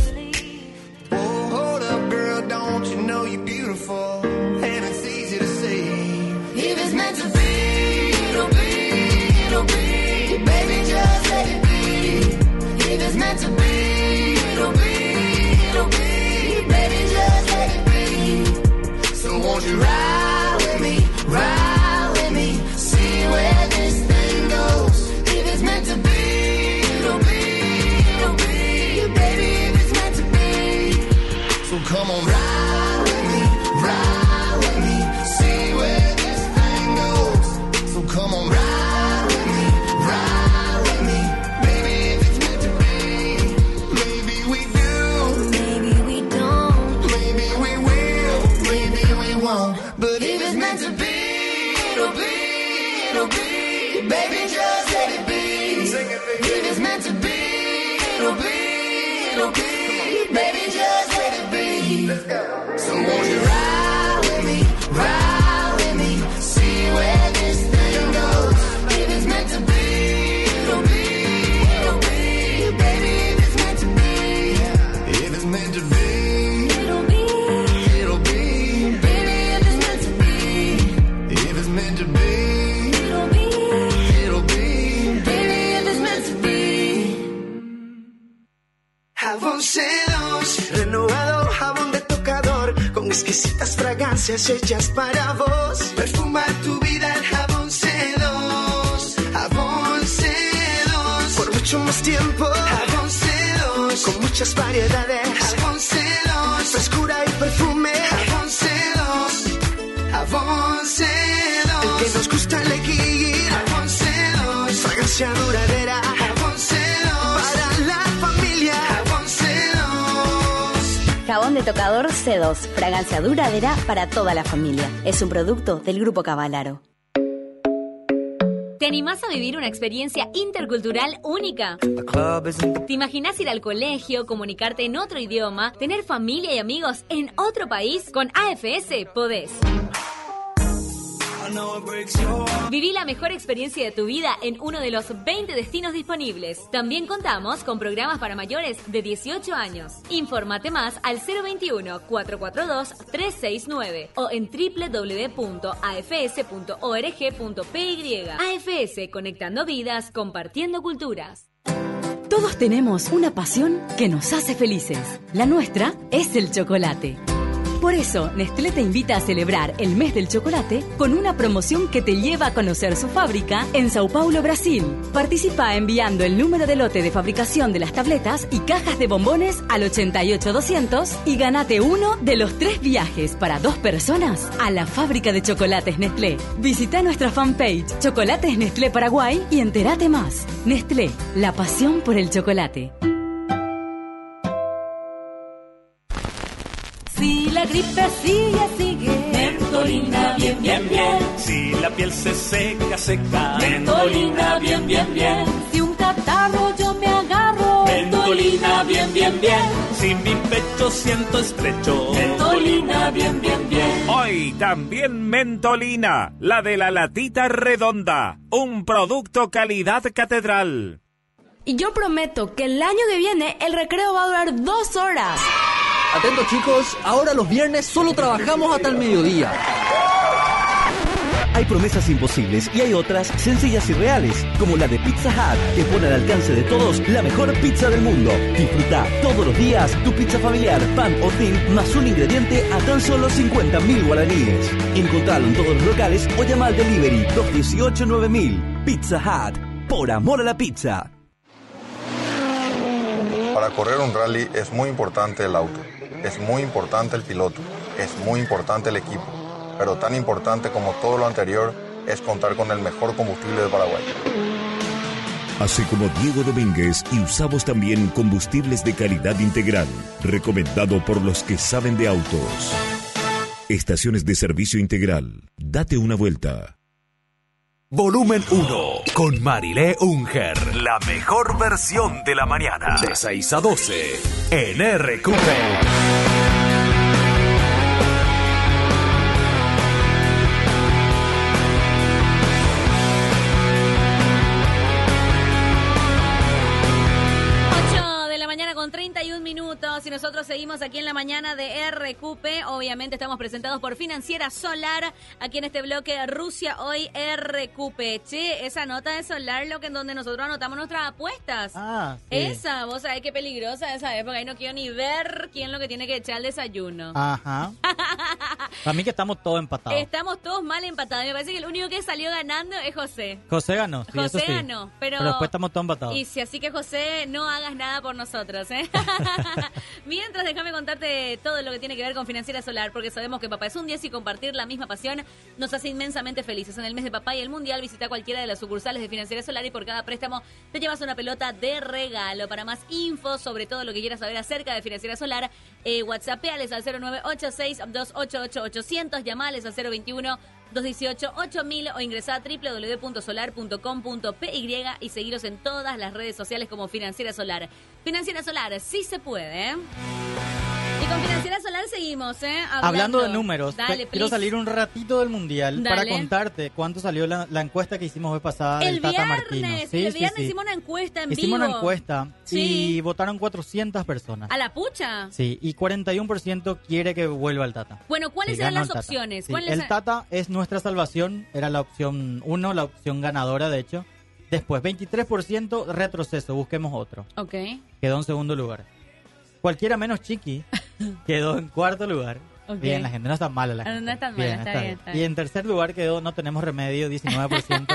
Whoa, hold up, girl, don't you know you're beautiful? And it's easy to see. If it's meant to be, it'll be, it'll be. Baby, just let it be. If it's meant to be, it'll be, it'll be. Baby, just let it be. So won't you ride with me, ride with me, see where this thing goes. If it's meant to be, it'll be, it'll be. Baby, if it's meant to be. So come on, ride with me, ride with me, see where this thing goes. So come on, ride with me, ride with me, baby, if it's meant to be. Maybe we do, Maybe we don't. maybe we will, maybe we won't. But if it's meant to be, it'll be, it'll be. Baby, just let it be. If it's meant to be, it'll be, it'll be. Baby, just let it be. So won't you ride with me, ride with me, see where this thing goes. If it's meant to be, it'll be, it'll be. Baby, if it's meant to be, if it's meant to be, It'll be, it'll be. baby, if it's meant to be. If it's meant to be, It'll be, it'll be. baby, if it's meant to be. Jabón Sedos, renovado jabón de tocador, con exquisitas fragancias hechas para vos. Perfumar tu vida en Jabón Sedos, Jabón Sedos. Por mucho más tiempo, Jabón Sedos, con muchas variedades. Jabón Sedos, frescura y perfume. Jabón Sedos, Jabón Sedos. El que nos gusta elegir. Jabón Sedos, fragancia duradera. Jabón Sedos, para la familia. Jabón Sedos. Jabón de tocador C dos, fragancia duradera para toda la familia. Es un producto del Grupo Cavalaro. ¿Te animás a vivir una experiencia intercultural única? ¿Te imaginas ir al colegio, comunicarte en otro idioma, tener familia y amigos en otro país? Con A F S podés. Viví la mejor experiencia de tu vida en uno de los veinte destinos disponibles. También contamos con programas para mayores de dieciocho años. Infórmate más al cero veintiuno, cuatrocientos cuarenta y dos, trescientos sesenta y nueve o en doble u doble u doble u punto a f s punto org punto p y. A F S, conectando vidas, compartiendo culturas. Todos tenemos una pasión que nos hace felices. La nuestra es el chocolate. Por eso, Nestlé te invita a celebrar el mes del chocolate con una promoción que te lleva a conocer su fábrica en Sao Paulo, Brasil. Participa enviando el número de lote de fabricación de las tabletas y cajas de bombones al ochenta y ocho doscientos y ganate uno de los tres viajes para dos personas a la fábrica de chocolates Nestlé. Visita nuestra fanpage Chocolates Nestlé Paraguay y entérate más. Nestlé, la pasión por el chocolate. Si la gripe sigue, sigue, Mentolina bien, bien, bien. Si la piel se seca, seca, Mentolina bien, bien, bien. Si un catarro yo me agarro, Mentolina bien, bien, bien. Si mi pecho siento estrecho, Mentolina bien, bien, bien. Hoy también Mentolina, la de la latita redonda, un producto calidad catedral. Y yo prometo que el año que viene el recreo va a durar dos horas. Atentos chicos, ahora los viernes solo trabajamos hasta el mediodía. Hay promesas imposibles y hay otras sencillas y reales, como la de Pizza Hut, que pone al alcance de todos la mejor pizza del mundo. Disfruta todos los días tu pizza familiar, pan o thin, más un ingrediente a tan solo cincuenta mil guaraníes. Encontralo en todos los locales o llama al delivery dos uno ocho nueve mil. Pizza Hut, por amor a la pizza. Para correr un rally es muy importante el auto, es muy importante el piloto, es muy importante el equipo, pero tan importante como todo lo anterior es contar con el mejor combustible de Paraguay. Así como Diego Domínguez, y usamos también combustibles de calidad integral, recomendado por los que saben de autos. Estaciones de servicio integral. Date una vuelta. Volumen uno, con Marilé Unger. La mejor versión de la mañana. De seis a doce, en R Q P. treinta y un minutos y nosotros seguimos aquí en la mañana de R Q P. Obviamente estamos presentados por Financiera Solar, aquí en este bloque Rusia Hoy R Q P. Che, esa nota de Solar, lo que en donde nosotros anotamos nuestras apuestas. Ah, sí. Esa, vos sabés qué peligrosa esa época, ahí no quiero ni ver quién es lo que tiene que echar al desayuno. Ajá. Para mí que estamos todos empatados. Estamos todos mal empatados. Me parece que el único que salió ganando es José. José ganó, sí, José eso sí. ganó, pero... pero después estamos todos empatados. Y si así que José, no hagas nada por nosotros, ¿eh? Mientras, déjame contarte todo lo que tiene que ver con Financiera Solar, porque sabemos que papá es un diez y compartir la misma pasión nos hace inmensamente felices. En el mes de papá y el mundial, visita cualquiera de las sucursales de Financiera Solar y por cada préstamo te llevas una pelota de regalo. Para más info sobre todo lo que quieras saber acerca de Financiera Solar, eh, WhatsAppales al cero nueve ocho seis, dos ocho ocho, ocho cero cero, llamales al cero veintiuno, dos dieciocho, ocho mil o ingresá a doble u doble u doble u punto solar punto com punto p y y seguiros en todas las redes sociales como Financiera Solar. Financiera Solar, sí se puede, ¿eh? Y con Financiera Solar seguimos, ¿eh? Hablando, Hablando de números, Dale, quiero please. salir un ratito del Mundial Dale. para contarte cuánto salió la, la encuesta que hicimos hoy pasada El del Tata viernes, Martino. Sí, el sí, viernes sí. hicimos una encuesta en Hicimos vivo. una encuesta Sí. y votaron cuatrocientas personas. ¿A la pucha? Sí, y cuarenta y uno por ciento quiere que vuelva el Tata. Bueno, ¿cuáles Sí, eran ganó las el Tata. opciones? Sí, ¿Cuáles el eran- Tata es nuestra salvación, era la opción uno, la opción ganadora de hecho. Después, veintitrés por ciento retroceso, busquemos otro. Ok. Quedó en segundo lugar. Cualquiera menos Chiqui quedó en cuarto lugar. Ok. Bien, la gente no está mala. La Ah, gente. no está mala, está bien, está Y bien. en tercer lugar quedó No Tenemos Remedio, diecinueve por ciento.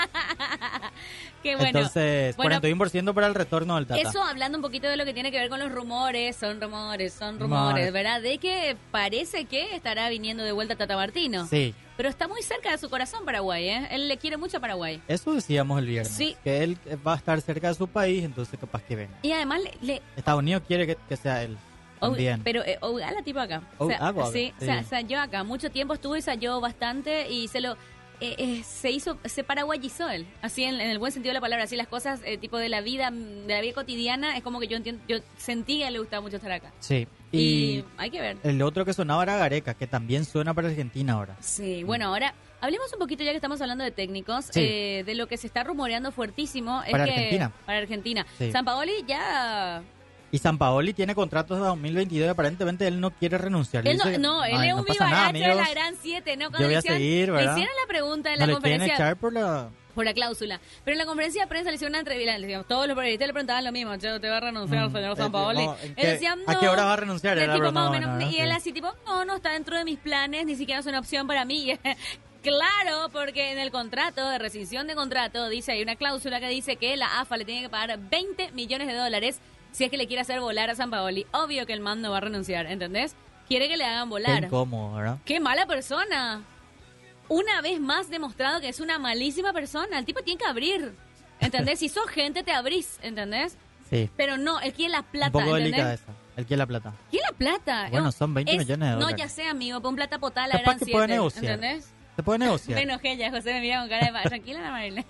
Qué bueno. Entonces, Bueno, cuarenta y uno por ciento para el retorno del Tata. eso hablando un poquito de lo que tiene que ver con los rumores, son rumores, son rumores, Rumores. ¿verdad? De que parece que estará viniendo de vuelta Tata Martino. Sí, Pero está muy cerca de su corazón Paraguay, ¿eh? Él le quiere mucho a Paraguay. eso decíamos el viernes. Sí. Que él va a estar cerca de su país, entonces capaz que venga. Y además le... le- Estados Unidos quiere que, que sea él oh, también. pero eh, oh, a la tipo acá. Oh, O sea, ah, bueno, sí, sí. o sea, ensayó acá. Mucho tiempo estuvo y ensayó bastante y se lo... eh, eh, se hizo, se paraguayizó él, así en, en el buen sentido de la palabra, así las cosas eh, tipo de la vida, de la vida cotidiana, es como que yo entiendo, yo sentí que le gustaba mucho estar acá. Sí. Y, Y hay que ver. el otro que sonaba era Gareca, que también suena para Argentina ahora. Sí, bueno, ahora Hablemos un poquito, ya que estamos hablando de técnicos, Sí. eh, de lo que se está rumoreando fuertísimo. Es Para que, Argentina. Para Argentina. Sí. Sampaoli ya... Y Sampaoli tiene contratos de dos mil veintidós y aparentemente él no quiere renunciar. Él no, Dice, no, él "Ay, es no un pasa nada, vivaracho de la amigos. Gran siete, ¿no? Yo Cuando voy le a hicieron, seguir, le ¿verdad? hicieron la pregunta en No la le quieren conferencia... echar por la... Por la cláusula. Pero en la conferencia de prensa le hicieron una entrevista, digamos, todos los periodistas le preguntaban lo mismo. Yo te va a renunciar, Mm, señor eh, Sampaoli. no, ¿en Él qué- decía, no. ¿a qué hora va a renunciar? El Era tipo, la más o broma, menos, ¿no? y él Sí. así tipo, no, no está dentro de mis planes, ni siquiera es una opción para mí. Claro, porque en el contrato de rescisión de contrato dice, hay una cláusula que dice que la A F A le tiene que pagar veinte millones de dólares si es que le quiere hacer volar a Sampaoli. Obvio que el man no va a renunciar, ¿entendés? Quiere que le hagan Qué volar. incómodo, ¿verdad? ¡Qué mala persona! Una vez más demostrado que es una malísima persona. El tipo tiene que abrir, ¿entendés? Si sos gente, te abrís, ¿entendés? Sí. Pero no, él quiere la Un plata, poco ¿entendés? delicada esa. Él quiere la plata. ¿Quiere la plata? Bueno, No, son veinte es- millones de No, dólares. ya sé, amigo, pon plata potada a la Capaz gran que puede siete, negociar. ¿entendés? Se puede negociar. Me enojé ya, José me mira con cara de... pa- Tranquila, Ana Marilena.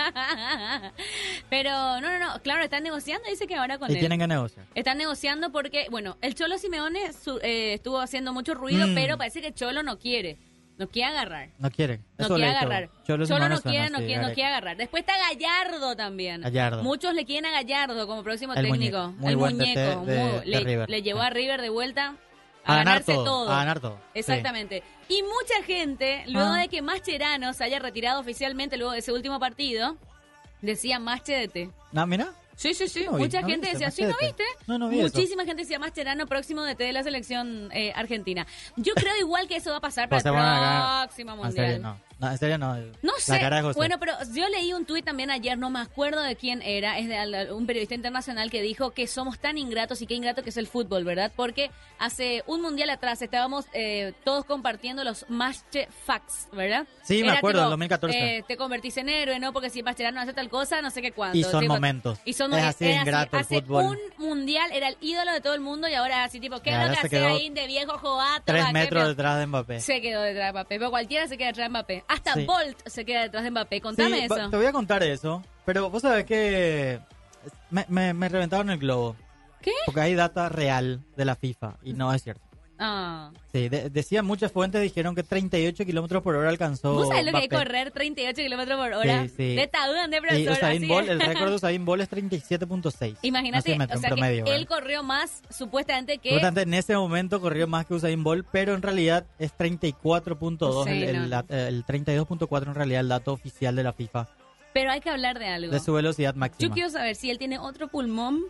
Pero, no, no, no, claro, están negociando, dice que ahora con Y él. tienen que negociar. Están negociando porque, bueno, el Cholo Simeone su- eh, estuvo haciendo mucho ruido, Mm. pero parece que Cholo no quiere. No quiere agarrar. No quiere. No Eso quiere le he dicho. agarrar. Cholo Cholo, Simeone no suena quiere, no así, quiere, no Gare- quiere agarrar. Después está Gallardo también. Gallardo. Muchos le quieren a Gallardo como próximo El técnico. muñeco. Muy el buen muñeco. D T de- muy- de le, River. le llevó Sí. a River de vuelta A a, ganar ganarse todo, todo. a ganar todo, sí. Exactamente. Y mucha gente, luego Ah. de que Mascherano se haya retirado oficialmente luego de ese último partido, decía Machete. No, mira. Sí, sí, sí. No vi, Mucha no gente vi decía, eso, ¿sí no Machete. viste? No, no vi eso. Muchísima gente decía Mascherano próximo D T de la selección eh, argentina. Yo creo igual que eso va a pasar para Pasemos a la- el próximo En mundial. serio, no. No, en serio, no. No La sé, cara de José. bueno, pero yo leí un tuit también ayer, no me acuerdo de quién era, es de al- un periodista internacional que dijo que somos tan ingratos y qué ingrato que es el fútbol, ¿verdad? Porque hace un mundial atrás estábamos eh, todos compartiendo los Masche Facts, ¿verdad? Sí, me Era acuerdo, tipo, del dos mil catorce. eh, te convertís en héroe, ¿no? Porque si Mascherano hace tal cosa, no sé qué cuánto. Y son Tipo, momentos. Y son Es así de era ingrato el Hace fútbol. un mundial era el ídolo de todo el mundo y ahora así tipo, ¿qué Y es lo ahora que se hace quedó ahí de viejo jovato? Tres va, qué metros feo? detrás de Mbappé. Se quedó detrás de Mbappé, pero cualquiera se queda detrás de Mbappé. Hasta Sí. Bolt se queda detrás de Mbappé. Contame Sí, eso. va- te voy a contar eso. Pero vos sabés que me, me, me reventaron el globo. ¿Qué? Porque hay data real de la FIFA y no es cierto. Ah. Sí, de- decían muchas fuentes, dijeron que treinta y ocho kilómetros por hora alcanzó ¿Vos sabés lo que hay Mbappé. correr treinta y ocho kilómetros por hora? Sí, sí. De tabú, de Y profesor. Usain así Bolt, es. el récord de Usain Bolt es treinta y siete punto seis. Imagínate, Así metro o sea en promedio, que él ¿verdad? corrió más supuestamente que... Por lo tanto, en ese momento corrió más que Usain Bolt, pero en realidad es treinta y cuatro punto dos, Sí, el, el, no. la- el treinta y dos punto cuatro en realidad el dato oficial de la FIFA, Pero hay que hablar de algo. de su velocidad máxima. Yo quiero saber si él tiene otro pulmón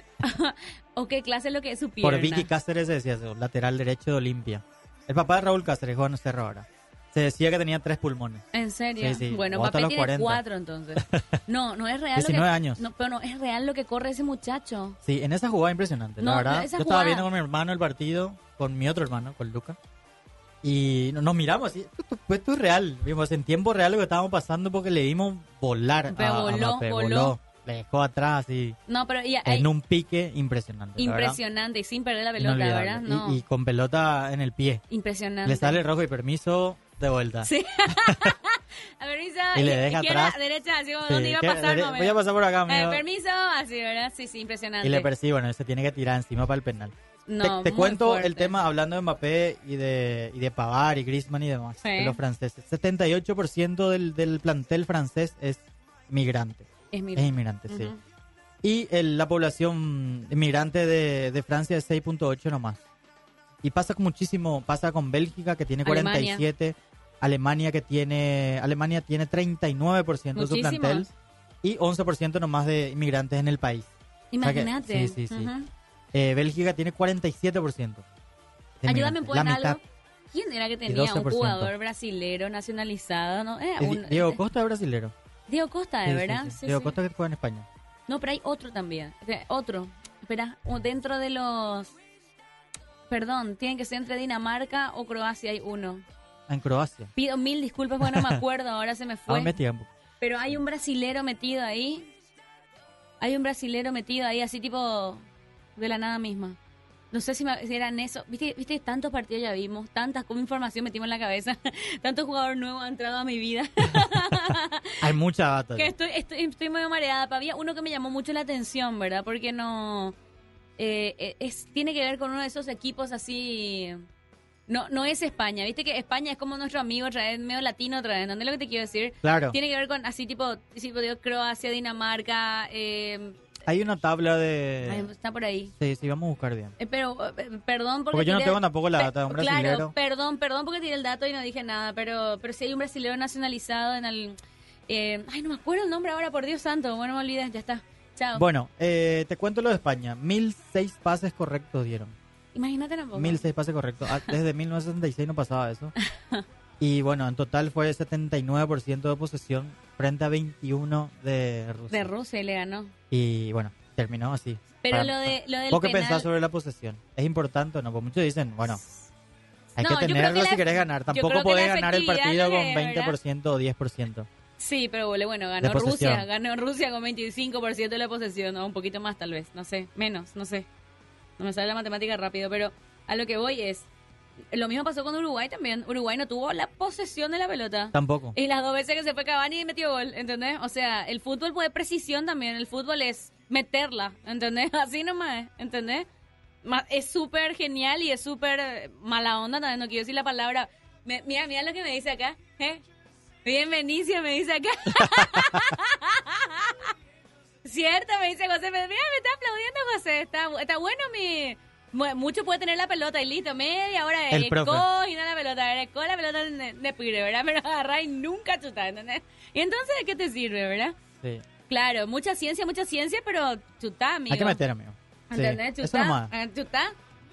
o qué clase es lo que es su pierna. Por Vicky Cáceres se decía eso, lateral derecho de Olimpia. El papá de Raúl Cáceres, Juan Cerro ahora. Se decía que tenía tres pulmones. ¿En serio? Sí, sí. Bueno, O hasta Mbappé los tiene cuarenta. cuatro entonces. No, no es real lo que... diecinueve años. No, pero no es real lo que corre ese muchacho. Sí, en esa jugada impresionante, No, la verdad. esa Yo estaba jugada- viendo con mi hermano el partido, con mi otro hermano, con Luca. Y nos miramos así, esto, esto- esto es real. Vimos en tiempo real lo que estábamos pasando porque le vimos volar Pero a, a voló, Mbappé, voló. Le dejó atrás así, No, pero y- en ay, un pique impresionante. la verdad. impresionante y sin perder la pelota, Inolvidable. ¿verdad? Y- No, Y, con pelota en el pie. impresionante. Le sale rojo y permiso de vuelta. Sí. A permiso, Y le deja izquierda, atrás. derecha, así como Sí, dónde iba a ¿qué? pasar. Dere- más o voy a menos. pasar por acá, Eh, amigo. permiso, así, ¿verdad? Sí, sí, impresionante. Y le persigue, bueno, se tiene que tirar encima para el penal. No, te te muy cuento fuerte. el tema hablando de Mbappé y de, y de Pavard y Griezmann y demás, Sí. de los franceses. setenta y ocho por ciento del, del plantel francés es migrante. Es Es migrante. inmigrante, sí. Ujú. Y el- la población inmigrante de, de Francia es seis punto ocho nomás. Y pasa con muchísimo, pasa con Bélgica que tiene cuarenta y siete, Alemania que tiene, Alemania tiene treinta y nueve por ciento de su Muchísimos. plantel y once por ciento nomás de inmigrantes en el país. O sea que- Imagínate. sí, sí, sí. Ujú. Eh, Bélgica tiene cuarenta y siete por ciento. de Ayúdame inmigrantes, pues la en mitad. algo. ¿Quién era que Y tenía doce un por ciento. jugador brasilero nacionalizado? ¿No? Eh, Eh, un- Diego Costa es brasilero. Diego Costa, Sí, ¿de sí, verdad? sí. Sí, Diego sí. Costa que juega en España. No, pero hay otro también. O sea, otro. Espera, o dentro de los... Perdón, tienen que ser entre Dinamarca o Croacia, hay uno. En Croacia. Pido mil disculpas porque no me acuerdo, ahora se me Ah, fue. investiga un poco. Pero hay un brasilero metido ahí. Hay un brasilero metido ahí, así tipo de la nada misma. No sé si, me- si eran eso. ¿Viste, viste, tantos partidos ya vimos, tantas como información metimos en la cabeza, tantos jugadores nuevos han entrado a mi vida. Hay mucha data. Que estoy, estoy, estoy muy mareada. Pa, había uno que me llamó mucho la atención, ¿verdad? Porque no... eh, eh, es, tiene que ver con uno de esos equipos así No, no es España. Viste que España es como nuestro amigo otra vez, medio latino otra vez. ¿Entendés lo que te quiero decir? Claro. Tiene que ver con así tipo, tipo digo, Croacia, Dinamarca. Eh, Hay una tabla de... ay, está por ahí. Sí, sí, vamos a buscar bien. Eh, pero, eh, perdón porque... Porque yo no tiré- tengo tampoco la pe- data de un Claro, brasilero. perdón, perdón porque tiré el dato y no dije nada. Pero, pero si hay un brasileño nacionalizado en el... eh, ay, no me acuerdo el nombre ahora, por Dios santo. Bueno, me olvidé, ya está. Chao. Bueno, eh, te cuento lo de España. Mil seis pases correctos dieron. Imagínate tampoco. Mil seis pases correctos. Ah, Desde mil novecientos sesenta y seis no pasaba eso. Y bueno, en total fue setenta y nueve por ciento de posesión frente a veintiuno de Rusia. De Rusia y le ganó. Y bueno, terminó así. Pero Para- lo de lo del ¿Vos qué penal- pensás sobre la posesión? ¿Es importante o no? Porque muchos dicen, bueno, hay No, que yo creo que tenerlo la- si querés ganar. yo Tampoco creo que podés la ganar el efectividad partido no con es, veinte por ciento o diez por ciento. Sí, pero bueno, bueno, ganó De posesión. Rusia, ganó Rusia con veinticinco por ciento de la posesión, o un poquito más tal vez, no sé, menos, no sé. No me sale la matemática rápido, pero a lo que voy es, lo mismo pasó con Uruguay también. Uruguay no tuvo la posesión de la pelota. Tampoco. Y las dos veces que se fue Cavani y metió gol, ¿entendés? O sea, el fútbol puede precisión también, el fútbol es meterla, ¿entendés? Así nomás, ¿entendés? Ma- Es súper genial y es súper eh, mala onda también, no quiero decir la palabra. Me- mira, mira lo que me dice acá, ¿eh? Bienvenicia, me dice acá. Cierto, me dice José. Mira, me está aplaudiendo José. Está, está bueno mi... mu- Mucho puede tener la pelota y listo. Media hora El de profe. y no la pelota. Con la pelota de, de pire, ¿verdad? Pero agarrar y nunca chutar, ¿entendés? Y entonces, ¿de qué te sirve, verdad? Sí. Claro, mucha ciencia, mucha ciencia, pero chutá, amigo. Hay que meter, amigo. Sí. ¿Entendés? Eso Chutá. nomás. ah, Chutá.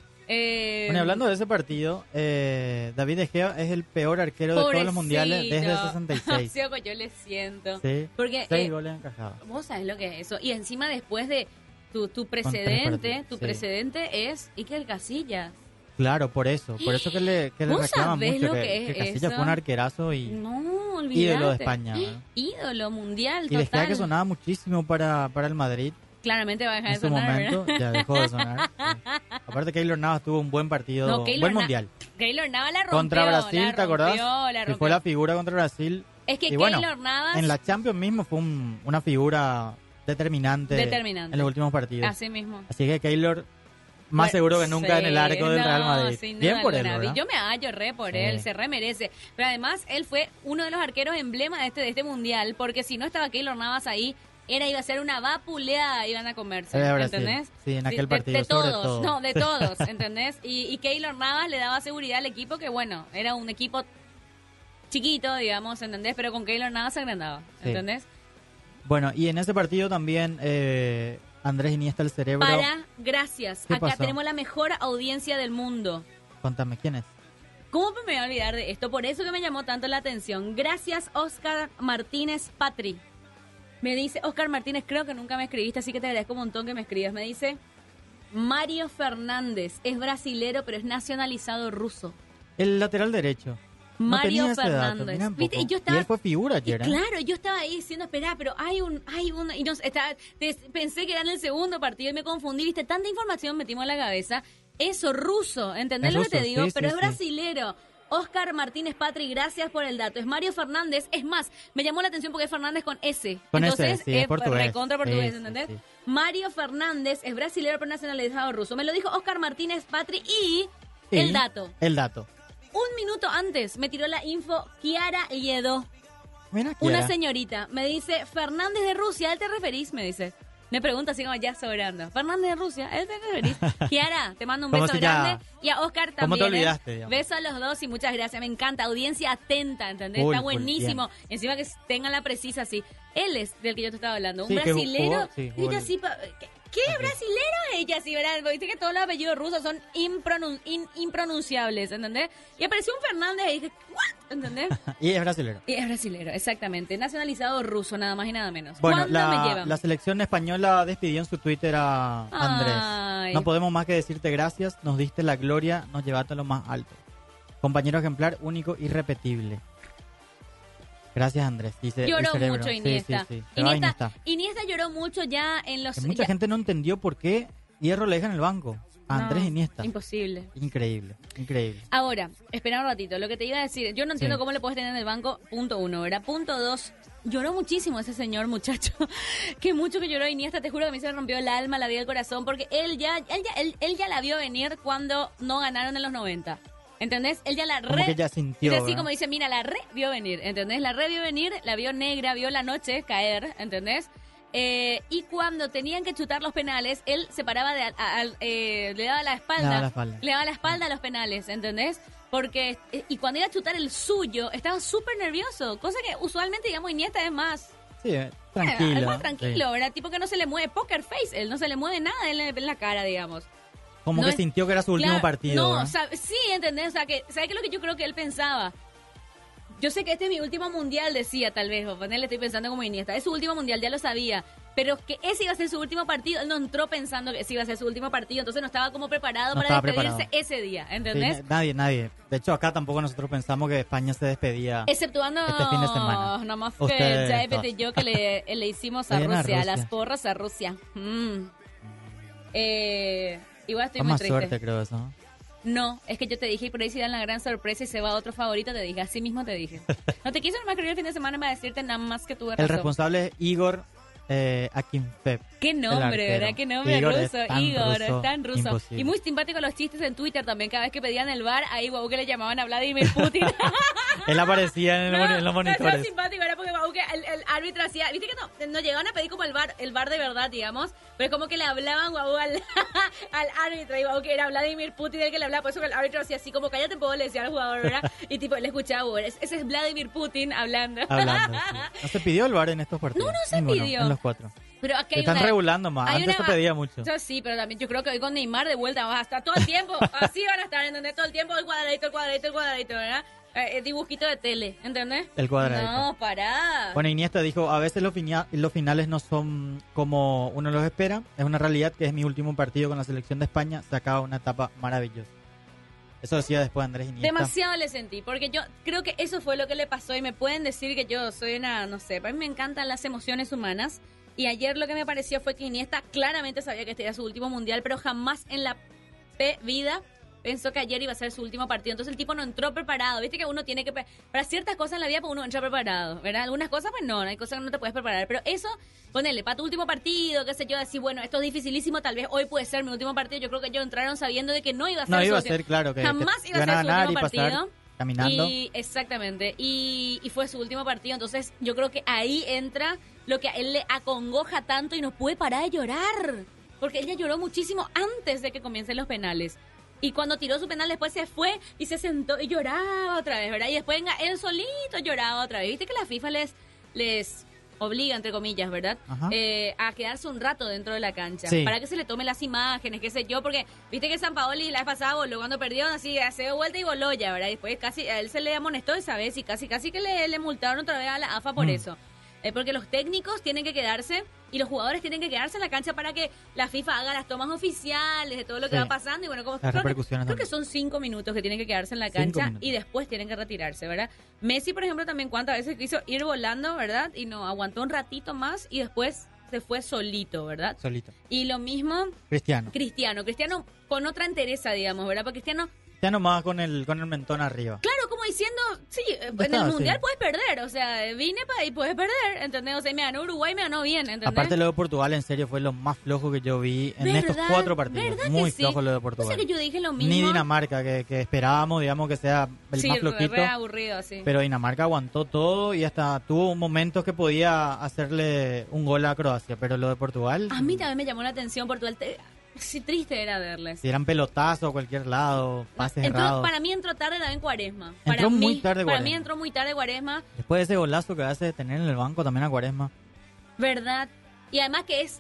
Eh, Bueno, y hablando de ese partido, eh, David De Gea es el peor arquero de todos los mundiales desde el sesenta y seis. Sí, ojo, yo le siento. Sí, Porque seis eh, goles encajados. vos sabés lo que es eso. Y encima después de tu, tu tres precedente, partidos, tu sí. precedente es Iker Casillas. Claro, por eso. Por eso que le, que le ¿Vos reclaman sabés mucho lo que, que es que Casillas eso? fue un arquerazo y No, olvidate. ídolo de España. ¿no? Ídolo mundial, Y De Gea total. que sonaba muchísimo para, para el Madrid Claramente va a dejar en de su sonar, momento. ¿verdad? Ya dejó de sonar. Sí. Aparte Keylor Navas tuvo un buen partido, No, un Keylor buen Na- mundial. Keylor Navas la rompió. Contra Brasil, la ¿te acordás? rompió, la Que rompió. fue la figura contra Brasil. Es que Y bueno, Keylor Navas... en la Champions mismo fue un- una figura determinante, Determinante. en los últimos partidos. Así mismo. Así que Keylor, más Bueno, seguro que nunca sí, en el arco del no, Real Madrid. sin Bien duda por él, alguna. ¿verdad? Yo me hallo re por Sí. él, se re merece. Pero además, él fue uno de los arqueros emblema de este, de este mundial, porque si no estaba Keylor Navas ahí, era iba a ser una vapuleada, iban a comerse, Era Brasil. ¿entendés? Sí, en aquel de- partido, de, sobre todos, todo. no, de todos, ¿entendés? Y, y Keylor Navas le daba seguridad al equipo que, bueno, era un equipo chiquito, digamos, ¿entendés? Pero con Keylor Navas se agrandaba, Sí. ¿entendés? Bueno, y en ese partido también eh, Andrés Iniesta el cerebro. Para, gracias. ¿Qué Acá pasó? tenemos la mejor audiencia del mundo. Contame, ¿quién es? ¿Cómo me voy a olvidar de esto? Por eso que me llamó tanto la atención. Gracias, Oscar Martínez Patri. Me dice, Oscar Martínez, creo que nunca me escribiste, así que te agradezco un montón que me escribas. Me dice, Mario Fernández es brasilero, pero es nacionalizado ruso. El lateral derecho. No Mario tenía ese dato, Fernández. mirá un ¿Viste? poco. Y yo estaba- él fue figura Y ayer, ¿eh? claro, yo estaba ahí diciendo, espera, pero hay un, hay un, y no, sé, estaba, te- pensé que era en el segundo partido y me confundí, viste, tanta información metimos en la cabeza. Eso, ruso, ¿entendés Es lo que ruso, te digo? sí, pero sí, es sí. brasilero. Oscar Martínez Patri, gracias por el dato. Es Mario Fernández, es más, me llamó la atención porque es Fernández con S. Con Entonces, S, sí, es portugués. recontra portugués, Sí, sí, ¿entendés? sí. Mario Fernández es brasilero pero nacionalizado ruso. Me lo dijo Oscar Martínez Patri y Y el dato. El dato. Un minuto antes me tiró la info Kiara Lledó. Mira, Una Kiara. señorita me dice, Fernández de Rusia, ¿a él te referís? Me dice. Me pregunta así como ya sobrando. Fernández de Rusia, ¿a él te referís? Kiara, te mando un Como beso si ya- grande. Y a Oscar también. ¿Cómo te ¿eh? olvidaste, digamos? Beso a los dos y muchas gracias. Me encanta. Audiencia atenta, ¿entendés? Full, Está full, buenísimo. Encima que tengan la precisa así. Él es del que yo te estaba hablando. Un Sí, que brasilero. jugó- sí, y jugó ella el- así... pa- ¿Qué? ¿Qué? ¿Brasilero? Ella sí, ¿verdad? Porque Viste que todos los apellidos rusos son impronun- in- impronunciables, ¿entendés? Y apareció un Fernández y dije, ¿what? ¿Entendés? Y es brasilero. Y es brasilero, exactamente. Nacionalizado ruso, nada más y nada menos. Bueno, ¿Cuándo me la, llevan? la selección española despidió en su Twitter a Andrés. Ay. No podemos más que decirte gracias, nos diste la gloria, nos llevaste a lo más alto. Compañero ejemplar, único, irrepetible. Gracias, Andrés. Dice el Lloró cerebro. mucho Sí, Iniesta. sí, sí. Se va Iniesta, Iniesta. Iniesta lloró mucho ya en los... Que mucha ya- gente no entendió por qué Hierro le deja en el banco a Andrés No, Iniesta. Imposible. Increíble, increíble. Ahora, espera un ratito. Lo que te iba a decir, yo no entiendo Sí. cómo le puedes tener en el banco, punto uno, ¿verdad? Punto dos, lloró muchísimo ese señor, muchacho. Qué mucho que lloró Iniesta, te juro que a mí se me rompió el alma, la vida, el corazón, porque él ya, él ya, él, él ya la vio venir cuando no ganaron en los noventa. ¿Entendés? Él ya la re... Como que ya sintió, es así ¿verdad? como dice, mira, la re vio venir, ¿entendés? La re vio venir, la vio negra, vio la noche caer, ¿entendés? Eh, y cuando tenían que chutar los penales, él se paraba, de, a, a, eh, le daba la espalda, Le daba la espalda. le daba la espalda a los penales, ¿entendés? Porque, eh, y cuando iba a chutar el suyo, estaba súper nervioso, cosa que usualmente, digamos, Iniesta es más... Sí, eh, tranquilo. Es más tranquilo, sí. ¿verdad? Tipo que no se le mueve poker face, él no se le mueve nada en la, en la cara, digamos. Como No que es- sintió que era su último Claro, partido. No, ¿verdad? sabe- sí, ¿entendés? O sea, que, ¿sabes qué es lo que yo creo que él pensaba? Yo sé que este es mi último mundial, decía tal vez, o ponerle estoy pensando como Iniesta. Es su último mundial, ya lo sabía. Pero que ese iba a ser su último partido, él no entró pensando que ese iba a ser su último partido, entonces no estaba como preparado No para estaba despedirse preparado. ese día, Sí, ¿entendés? na- nadie, nadie. De hecho, acá tampoco nosotros pensamos que España se despedía Exceptuando este fin de semana. nada más que Ustedes Jaipet dos. y yo que le, le hicimos a Vayan a Rusia, Rusia. las porras a Rusia. Mm. Eh, igual estoy Con muy más triste. suerte, creo eso. ¿no? No, es que yo te dije y por ahí si dan la gran sorpresa y se va otro favorito, te dije, así mismo te dije. No te quiso nomás escribir el fin de semana para decirte nada más que tuve El razón. responsable es Igor eh, Akinfev. Qué el nombre, arquero. ¿verdad? Qué nombre Igor es ruso, tan Igor, ruso, tan ruso. imposible. Y muy simpático los chistes en Twitter también, cada vez que pedían el bar, ahí guau que le llamaban a Vladimir Putin. Él aparecía en, el moni- en los no, era monitores. simpático, era porque guau, que el, el árbitro hacía, viste que no, no llegaban a pedir como el bar, el bar de verdad, digamos, pero es como que le hablaban guau al, al árbitro, y guau que era Vladimir Putin el que le hablaba, por eso que el árbitro hacía así como cállate puedo, le decía al jugador, ¿verdad? Y tipo, le escuchaba, guau, ese es Vladimir Putin hablando. Hablando, sí. ¿No se pidió el bar en estos partidos? No, no se Ninguno, pidió. En los cuatro. Pero aquí Se hay están una- regulando más. hay Antes una- se pedía mucho. Yo sí, pero también yo creo que hoy con Neymar de vuelta vas a estar todo el tiempo. Así van a estar, ¿entendés? Todo el tiempo el cuadradito, el cuadradito, el cuadradito, ¿verdad? Eh, eh, dibujito de tele, ¿entendés? El cuadradito. No, pará. Bueno, Iniesta dijo, a veces los, finia- los finales no son como uno los espera. Es una realidad que es mi último partido con la selección de España. Se acaba una etapa maravillosa. Eso decía después Andrés Iniesta. Demasiado le sentí, porque yo creo que eso fue lo que le pasó y me pueden decir que yo soy una, no sé, para mí me encantan las emociones humanas y ayer lo que me pareció fue que Iniesta claramente sabía que este era su último mundial, pero jamás en la pe- vida pensó que ayer iba a ser su último partido, entonces el tipo no entró preparado, viste que uno tiene que, pre- para ciertas cosas en la vida pues uno entra preparado, ¿verdad? Algunas cosas pues no, hay cosas que no te puedes preparar, pero eso, ponele, para tu último partido, qué sé yo, decir, bueno, esto es dificilísimo, tal vez hoy puede ser mi último partido, yo creo que ellos entraron sabiendo de que no iba a ser No su iba a último- ser, claro, que jamás que iba a iban a ser su ganar último y pasar partido. caminando. Y exactamente, y, y fue su último partido, entonces yo creo que ahí entra lo que a él le acongoja tanto y no puede parar de llorar, porque ella lloró muchísimo antes de que comiencen los penales. Y cuando tiró su penal después se fue y se sentó y lloraba otra vez, ¿verdad? Y después venga, él solito lloraba otra vez. Viste que la FIFA les, les obliga, entre comillas, ¿verdad? Ajá. Eh, a quedarse un rato dentro de la cancha. Sí. Para que se le tomen las imágenes, qué sé yo, porque viste que San Paoli la vez pasada voló cuando perdió, así se dio vuelta y voló ya, ¿verdad? Y después casi, a él se le amonestó esa vez y casi casi que le, le multaron otra vez a la A F A por Mm. eso. Eh, porque los técnicos tienen que quedarse y los jugadores tienen que quedarse en la cancha para que la FIFA haga las tomas oficiales de todo lo que Sí. va pasando. Y bueno, como Las creo, que, repercusiones creo que también. son cinco minutos que tienen que quedarse en la Cinco cancha minutos. y después tienen que retirarse, ¿verdad? Messi, por ejemplo, también cuántas veces quiso ir volando, ¿verdad? Y no, aguantó un ratito más y después se fue solito, ¿verdad? Solito. Y lo mismo Cristiano. Cristiano. Cristiano con otra entereza, digamos, ¿verdad? Porque Cristiano... Cristiano más con el, con el mentón arriba. Claro, como diciendo, sí, eh, en está, el Mundial sí. puedes perder, o sea, vine para y puedes perder, ¿entendés? O sea, me ganó Uruguay, me ganó bien, ¿entendés? Aparte lo de Portugal, en serio, fue lo más flojo que yo vi en ¿Verdad? estos cuatro partidos. ¿Verdad Muy que sí? flojo lo de O Portugal. sea que yo dije lo mismo. Ni Dinamarca, que, que esperábamos, digamos, que sea el Sí, más re, flojito. re aburrido, sí. Pero Dinamarca aguantó todo y hasta tuvo momentos que podía hacerle un gol a Croacia. Pero lo de Portugal, A mí también me llamó la atención Portugal. Te- Sí, triste era verles. si eran pelotazos a cualquier lado, pases Entró, errados. para mí entró tarde también Cuaresma. Para Entró mí, muy tarde Para Cuaresma. mí entró muy tarde Cuaresma, Después de ese golazo que hace de tener en el banco también a Cuaresma. ¿verdad? Y además que es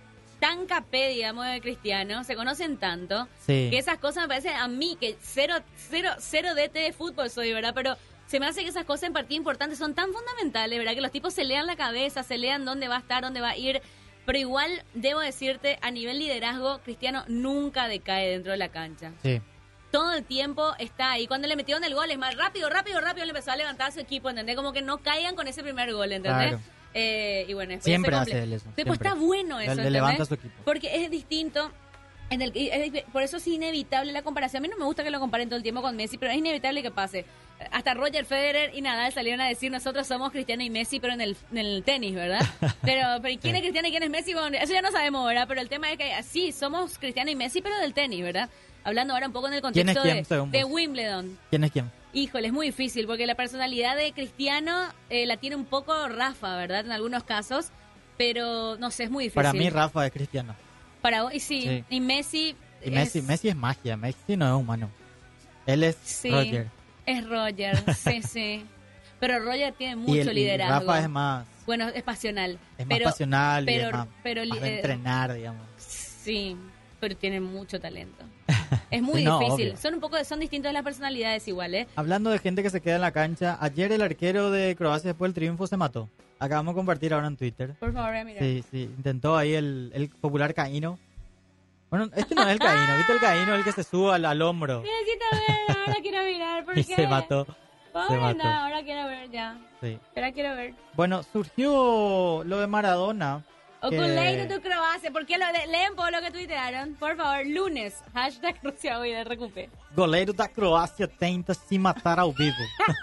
tan capé, digamos, de Cristiano, se conocen tanto, Sí. que esas cosas me parecen a mí, que cero, cero, cero D T de fútbol soy, ¿verdad? Pero se me hace que esas cosas en partido importantes son tan fundamentales, ¿verdad? Que los tipos se lean la cabeza, se lean dónde va a estar, dónde va a ir. Pero igual, debo decirte, a nivel liderazgo, Cristiano nunca decae dentro de la cancha. Sí. Todo el tiempo está ahí. Cuando le metieron el gol, es más rápido, rápido, rápido, le empezó a levantar a su equipo, ¿entendés? Como que no caigan con ese primer gol, ¿entendés? Claro. Eh, y bueno, después Siempre se hace comple- él eso, Después siempre. está bueno Le- eso, le ¿entendés? levanta a su equipo. Porque es distinto. En el, es- por eso es inevitable la comparación. A mí no me gusta que lo comparen todo el tiempo con Messi, pero es inevitable que pase. Hasta Roger Federer y Nadal salieron a decir nosotros somos Cristiano y Messi, pero en el, en el tenis, ¿verdad? Pero, pero ¿quién es Cristiano y quién es Messi? Bueno, eso ya no sabemos, ¿verdad? Pero el tema es que sí, somos Cristiano y Messi, pero del tenis, ¿verdad? Hablando ahora un poco en el ¿Quién es contexto quién, de, según de vos? Wimbledon. ¿Quién es quién? Híjole, es muy difícil porque la personalidad de Cristiano eh, la tiene un poco Rafa, ¿verdad? En algunos casos, pero no sé, es muy difícil. Para mí Rafa es Cristiano. Para vos, y sí, Sí. y Messi Y Messi, es, Messi es magia, Messi no es humano. Él es sí, Roger. es Roger, sí, sí. Pero Roger tiene mucho Y, el, y liderazgo. Rafa es más, Bueno, es pasional. es más pero, pasional y pero, es más, pero, más de eh, entrenar, digamos. Sí, pero tiene mucho talento. Es muy Sí, no, difícil. obvio. Son un poco, son distintas las personalidades igual, ¿eh? Hablando de gente que se queda en la cancha, ayer el arquero de Croacia después del triunfo se mató. Acabamos de compartir ahora en Twitter. Por favor, voy a mirar. Sí, sí, intentó ahí el, el popular Caíno. Bueno, este no es el Caíno, ¿viste el Caíno? El que se sube al, al hombro. Necesito ver, ahora quiero mirar, ¿por Y qué? se mató. Bueno, Se mató. ahora quiero ver ya. Sí. Ahora quiero ver. Bueno, surgió lo de Maradona. que- Oculeiro tu Croacia. ¿Por qué lo de, leen por lo que tuitearon? Por favor, lunes. Hashtag Rusia hoy de Recupe. Goleiro da Croácia tenta se matar ao vivo.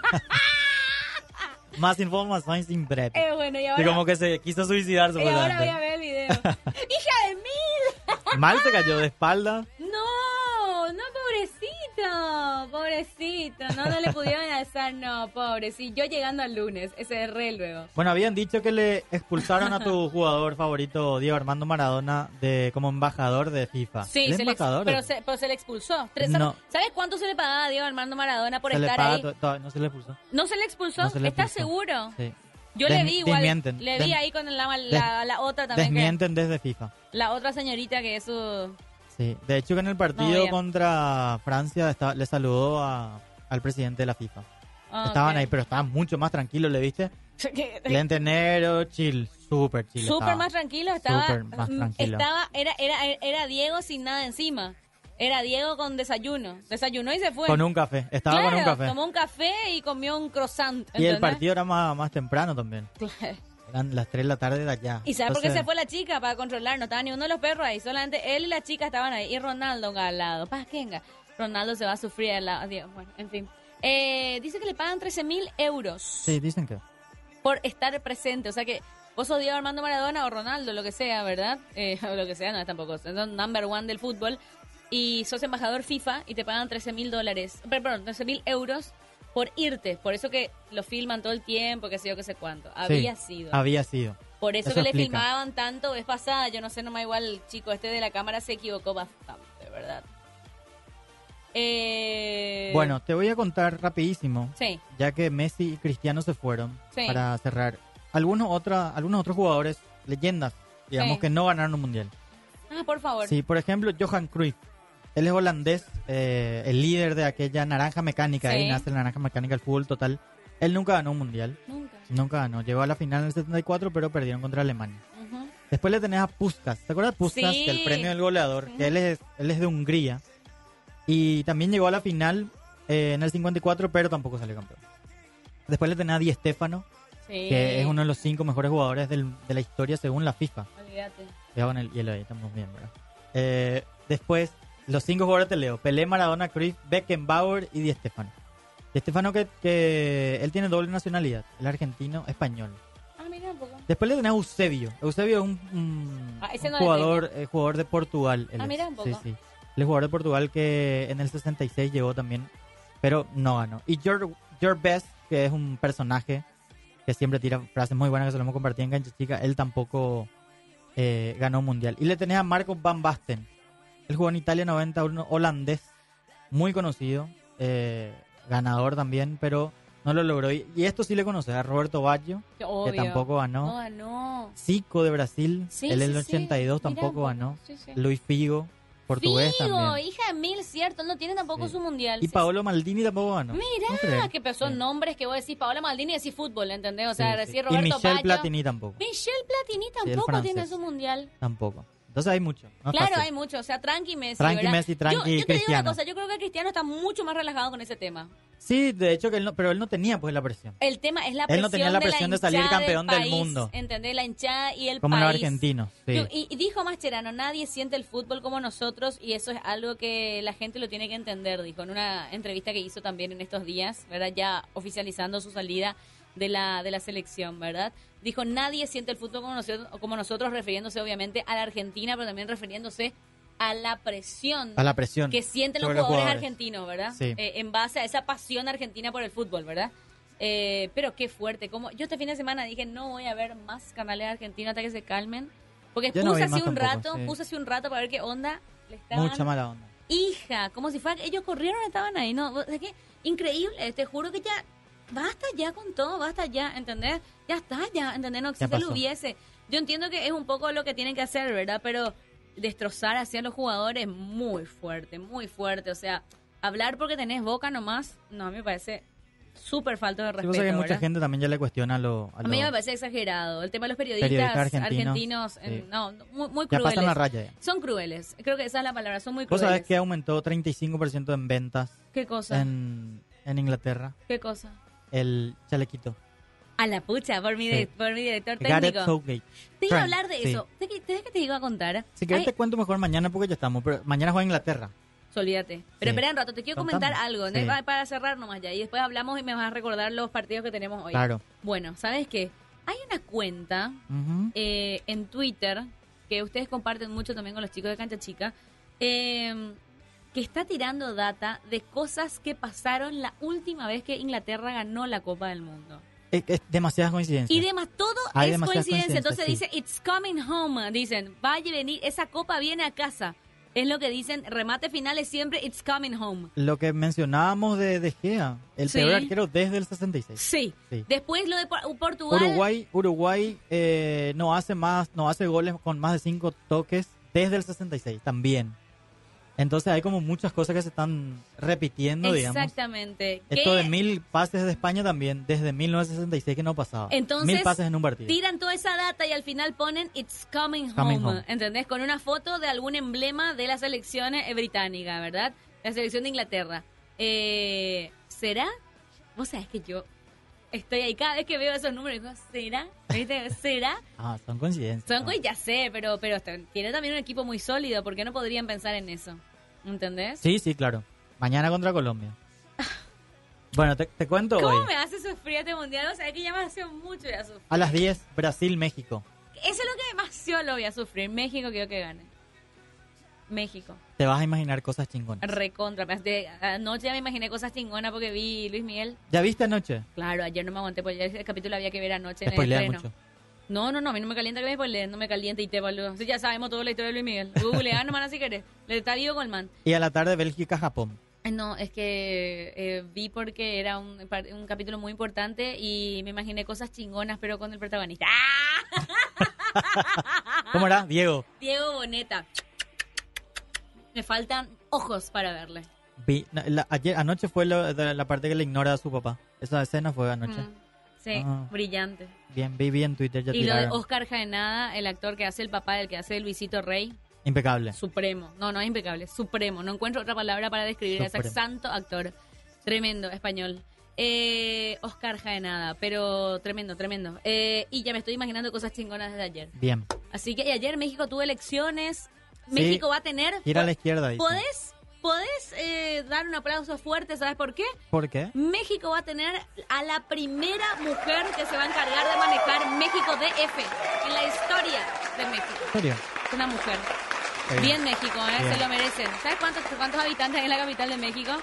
Más informações em breve. Eh, bueno, y ahora, Y como que se quiso suicidar, y ahora voy supuestamente. a ver el video. ¡Hija de mil! Mal se cayó de espalda. No, no, pobrecito, pobrecito, no, no le pudieron alzar, no, pobrecito, yo llegando al lunes, ese es re luego. Bueno, habían dicho que le expulsaron a tu jugador favorito, Diego Armando Maradona, de como embajador de FIFA. Sí, ¿Él es se le ex- embajador? pero, se, pero se le expulsó. Tres- No. ¿Sabes cuánto se le pagaba a Diego Armando Maradona por Se le estar paga ahí? to- to- no se le expulsó. ¿No se le expulsó? No se le ¿Estás expulsó. seguro? Sí. Yo Des- le vi igual, desmienten. le vi Des- ahí con la, la, la otra también, que, Desmienten desde FIFA. la otra señorita que es su... Sí. De hecho, que en el partido No, ya. contra Francia estaba- le saludó a, al presidente de la FIFA. Ah, Estaban ok. ahí, pero estaban mucho más tranquilos, ¿le viste? Lente negro, chill, súper chill. Súper estaba. más tranquilo, estaba, Súper más mm, tranquilo. estaba era, era, era Diego sin nada encima. Era Diego con desayuno. Desayunó y se fue. Con un café, estaba Claro, con un café. tomó un café y comió un croissant. Y el ¿entendés? partido era más, más temprano también. Claro. Eran las tres de la tarde de allá. ¿Y sabes por qué Entonces, se fue la chica? Para controlar. No estaba ni uno de los perros ahí. Solamente él y la chica estaban ahí. Y Ronaldo al lado. Pa, venga. Ronaldo se va a sufrir al lado. Dios, bueno, en fin. Eh, dice que le pagan trece mil euros Sí, dicen que. por estar presente. O sea que vos sos Diego Armando Maradona o Ronaldo, lo que sea, ¿verdad? Eh, o lo que sea, no es tampoco. Son number one del fútbol. Y sos embajador FIFA y te pagan trece mil dólares. Perdón, trece mil euros por irte. Por eso que lo filman todo el tiempo, que sé yo, que sé cuánto. Había Sí, sido. Había sido. Por eso, Eso que le explica. filmaban tanto vez pasada. Yo no sé, nomás igual el chico este de la cámara se equivocó bastante, ¿verdad? Eh... Bueno, te voy a contar rapidísimo, Sí. ya que Messi y Cristiano se fueron, Sí. para cerrar. Algunos, otra, algunos otros jugadores, leyendas, digamos, Sí. que no ganaron un mundial. Ah, por favor. Sí, por ejemplo, Johan Cruyff. Él es holandés, eh, el líder de aquella naranja mecánica. Sí. Ahí nace la naranja mecánica, el fútbol total. Él nunca ganó un mundial. Nunca. Nunca ganó. Llegó a la final en el setenta y cuatro, pero perdieron contra Alemania. Ujú. Después le tenés a Puskás. ¿Te acuerdas de Puskás? Sí. Del premio del goleador. Ujú. Que él es, él es de Hungría. Y también llegó a la final eh, en el cincuenta y cuatro, pero tampoco salió campeón. Después le tenés a Di Stéfano, Sí. que es uno de los cinco mejores jugadores del- de la historia según la FIFA. Olvídate. Cuidado con el hielo ahí, estamos bien, ¿verdad? Eh, después, los cinco jugadores te leo. Pelé, Maradona, Cruyff, Beckenbauer y Di Stéfano. Di Stéfano que, que él tiene doble nacionalidad, el argentino español. Ah, mira un poco. Después le tenés a Eusebio. Eusebio es un, un- Ah, ese un no le jugador, eh, jugador de Portugal. él Ah, es. mira un poco. Sí, sí. Él es jugador de Portugal que en el sesenta y seis llegó también, pero no ganó. Y George, George Best, que es un personaje que siempre tira frases muy buenas que se lo hemos compartido en Cancha Chica, él tampoco eh, ganó un mundial. Y le tenés a Marco Van Basten. Él jugó en Italia noventa, un holandés muy conocido, eh, ganador también, pero no lo logró. Y, y esto sí le conoces, a Roberto Baggio, Que obvio. que tampoco ganó. No ganó. Zico de Brasil, Sí, él en sí, el sí. ochenta y dos Mira tampoco un poco. ganó. Sí, sí. Luis Figo, portugués Figo, también. hija de mil, cierto. Él no tiene tampoco Sí. su mundial. Y Sí, Paolo Maldini tampoco ganó. Mira, ¿Puedo creer? que pero son Sí. nombres que vos decís Paola Maldini y decís fútbol, ¿entendés? O sea, Sí, sí. decís Y Roberto Michel Baggio. Platini tampoco. Michel Platini el tampoco francés. tiene su mundial. Tampoco. Entonces hay mucho. No es Claro, fácil. hay mucho. O sea, tranqui Messi, Tranqui ¿verdad? Messi, tranqui yo, yo te digo una Cristiano. cosa. Yo creo que Cristiano está mucho más relajado con ese tema. Sí, de hecho que él no, pero él no tenía pues la presión. El tema es la presión Él no tenía la de presión la de salir hinchada campeón del país, mundo. ¿entendés? La hinchada y el Como país. los argentinos, sí. Yo- y, y dijo Mascherano, nadie siente el fútbol como nosotros y eso es algo que la gente lo tiene que entender, dijo en una entrevista que hizo también en estos días, ¿verdad? Ya oficializando su salida de la de la selección, ¿verdad? Dijo, nadie siente el fútbol como nosotros, como nosotros refiriéndose obviamente a la Argentina, pero también refiriéndose a la presión, a la presión que sienten los sobre jugadores, los jugadores argentinos, ¿verdad? Sí. Eh, en base a esa pasión argentina por el fútbol, ¿verdad? Eh, pero qué fuerte. Como yo este fin de semana dije, no voy a ver más canales argentinos hasta que se calmen. Porque Yo puse no vi así más un tampoco, rato, sí. puse así un rato para ver qué onda. Le estaban, Mucha mala onda. hija, como si fuera, ellos corrieron, estaban ahí, ¿no? Es que, increíble, te juro que ya, basta ya con todo, basta ya, ¿entendés? Ya está, ya, ¿entendés? No existe el pasó. hubiese. Yo entiendo que es un poco lo que tienen que hacer, ¿verdad? Pero destrozar así a los jugadores, muy fuerte, muy fuerte. O sea, hablar porque tenés boca nomás, no, a mí me parece súper falta de Sí, respeto, pasa que mucha ¿verdad? gente también ya le cuestiona a lo... A mí lo- me parece exagerado. El tema de los periodistas, Periodistas argentinos, argentinos, eh, sí. no, muy, muy Ya crueles. pasan la raya ya. Son crueles, creo que esa es la palabra, son muy Vos crueles. sabés que aumentó treinta y cinco por ciento en ventas ¿Qué cosa? en, en Inglaterra, ¿Qué cosa? el chalequito. A la pucha, por mi, Sí. de- por mi director Gareth técnico. Southgate. Te iba a Trent, hablar de sí. eso. ¿De qué, de qué te iba a contar? Si querés Ay, te cuento mejor mañana porque ya estamos, pero mañana juega Inglaterra. olvídate. Pero Sí. espera un rato, te quiero Contame. comentar algo, ¿no? Sí. Pa- para cerrar nomás ya. Y después hablamos y me vas a recordar los partidos que tenemos hoy. Claro. Bueno, ¿sabes qué? Hay una cuenta Ujú. eh, en Twitter que ustedes comparten mucho también con los chicos de Cancha Chica, eh, que está tirando data de cosas que pasaron la última vez que Inglaterra ganó la Copa del Mundo. Es, es demasiadas coincidencias. Y demás, todo Hay es demasiadas coincidencia. Entonces coincidencias, dice, it's coming home. Dicen, vaya a venir, esa copa viene a casa. Es lo que dicen, remate final es siempre, it's coming home. Lo que mencionábamos de De Gea, el Sí. peor arquero desde el sesenta y seis. Sí. Sí. Después lo de Por- Portugal. Uruguay, Uruguay eh, no hace más, no hace goles con más de cinco toques desde el sesenta y seis también. Entonces hay como muchas cosas que se están repitiendo, digamos. Exactamente. Esto Que de mil pases de España también, desde mil novecientos sesenta y seis que no pasaba. Entonces, mil pases en un partido. tiran toda esa data y al final ponen It's coming home, Coming home. ¿entendés? Con una foto de algún emblema de la selección eh, británica, ¿verdad? La selección de Inglaterra. Eh, ¿Será? Vos sabés que yo estoy ahí cada vez que veo esos números, digo, ¿será? ¿Viste? ¿Será? Ah, son coincidencias. Son co- ya sé, pero, pero está- tiene también un equipo muy sólido, ¿por qué no podrían pensar en eso? ¿Entendés? Sí, sí, claro. Mañana contra Colombia. Bueno, te, te cuento ¿Cómo hoy. me hace sufrir este mundial? O sea, que ya me hace mucho ya sufrir. A las diez, Brasil, México. Eso es lo que demasiado lo voy a sufrir. México quiero que gane. México. Te vas a imaginar cosas chingonas. Recontra. De, anoche ya me imaginé cosas chingonas porque vi Luis Miguel. ¿Ya viste anoche? Claro, ayer no me aguanté porque el capítulo había que ver anoche en el Spoilea estreno. mucho. No, no, no, a mí no me calienta que me spoileen, no me calienta y te boludo. Sí, ya sabemos toda la historia de Luis Miguel. Google, nomás si querés. Le está vivo con el man. Y a la tarde, Bélgica, Japón. Ay, no, es que eh, vi porque era un, par- un capítulo muy importante y me imaginé cosas chingonas, pero con el protagonista. ¿Cómo era? Diego. Diego Boneta. Me faltan ojos para verle. Vi, na- la- ayer, anoche fue lo- de la parte que le ignora a su papá. Esa escena fue anoche. Mm, sí, Ah. brillante. Bien, vi, vi en Twitter. Ya Y lo de tiraron. Oscar Jaenada, el actor que hace el papá, el que hace el Luisito Rey, Impecable. supremo. No, no es impecable, supremo. No encuentro otra palabra para describir a ese Supremo. santo actor. Tremendo, español. Eh, Oscar Jaenada, pero tremendo, tremendo. Eh, y ya me estoy imaginando cosas chingonas desde ayer. Bien. Así que y ayer México tuvo elecciones. Sí, México va a tener... gira a la izquierda, dice. ¿Podés, podés eh, dar un aplauso fuerte? ¿Sabes por qué? ¿Por qué? México va a tener a la primera mujer que se va a encargar de manejar México D F en la historia de México. ¿En serio? Una mujer. Bien. Bien México, ¿eh? Bien. Se lo merecen. ¿Sabes cuántos, cuántos habitantes hay en la capital de México?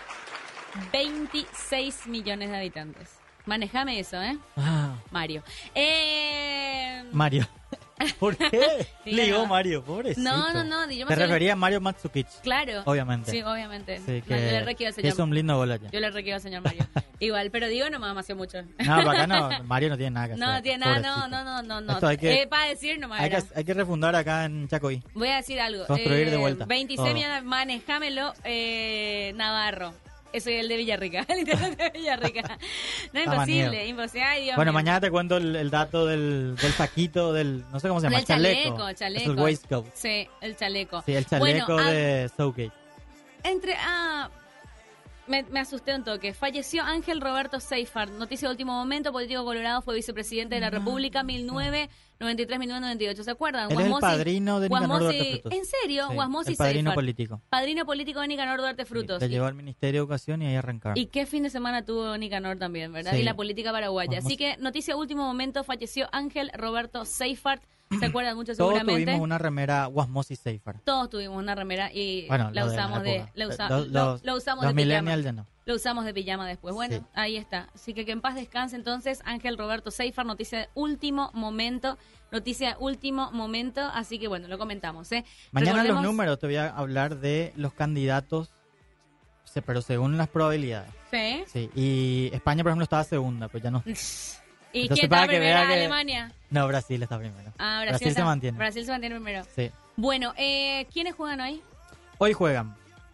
veintiséis millones de habitantes. Manejame eso, ¿eh? Ah, Mario. Eh... Mario. ¿Por qué? Sí, Le digo no. Mario, pobrecito. No, no, no, yo me Te sé- refería a Mario Matsukich. Claro. Obviamente. Sí, obviamente. Sí, No, que, yo le requiero al que señor. es un lindo gol allá. Yo le requiero al señor Mario. Igual, pero digo, no me amació mucho. No, para acá no. Mario no tiene nada que hacer. No tiene nada, no, pobrecito. no, no, no, no. Esto hay que- Eh, para decir nomás. Hay que, era. hay que refundar acá en Chacoí. Voy a decir algo. Construir de Eh, vuelta. veintiséis Todo. millones, manejámelo, eh, Navarro. Soy el de Villarrica, el intendente de Villarrica. No, Está imposible, maniego. imposible. Ay, Dios Bueno, mío. mañana te cuento el, el dato del, del saquito, del... No sé cómo se llama. El chaleco, chaleco. Es el waistcoat. Sí, el chaleco. Sí, el chaleco Bueno, ah, de Southgate. Entre. Ah, me, me asusté un toque. Falleció Ángel Roberto Seifert. Noticia de último momento. Político colorado. Fue vicepresidente de la República. mil novecientos noventa y tres a mil novecientos noventa y ocho. ¿Se acuerdan? Él es el Guasmosi- padrino de Nicanor Guasmosi- Duarte Frutos. ¿En serio? Sí, Guasmosi el padrino Seifert. político. Padrino político de Nicanor Duarte Frutos. Le Y- llevó al Ministerio de Educación y ahí arrancaron. Y qué fin de semana tuvo Nicanor también, ¿verdad? Sí. Y la política paraguaya. Vamos. Así que, noticia de último momento, falleció Ángel Roberto Seifert, se acuerdan mucho Todos seguramente. tuvimos una remera Wasmosis Safeguard. Todos tuvimos una remera y Bueno, la lo de la usamos de, época. la usa- Los- lo, los- lo usamos los de pijama. millennials ya no. Lo usamos de pijama después. Bueno, Sí. ahí está. Así que que en paz descanse entonces Ángel Roberto Seyfar, noticia de último momento, noticia de último momento, así que bueno, lo comentamos, ¿eh? Mañana Recordemos- los números te voy a hablar de los candidatos, sí, pero según las probabilidades. Sí. Sí, y España, por ejemplo, estaba segunda, pues ya no. ¿Y Entonces, quién para está que primera? vea que- Alemania. No, Brasil está primero. Ah, Brasil, Brasil está- se mantiene. Brasil se mantiene primero. Sí. Bueno, eh, ¿quiénes juegan hoy? Hoy juegan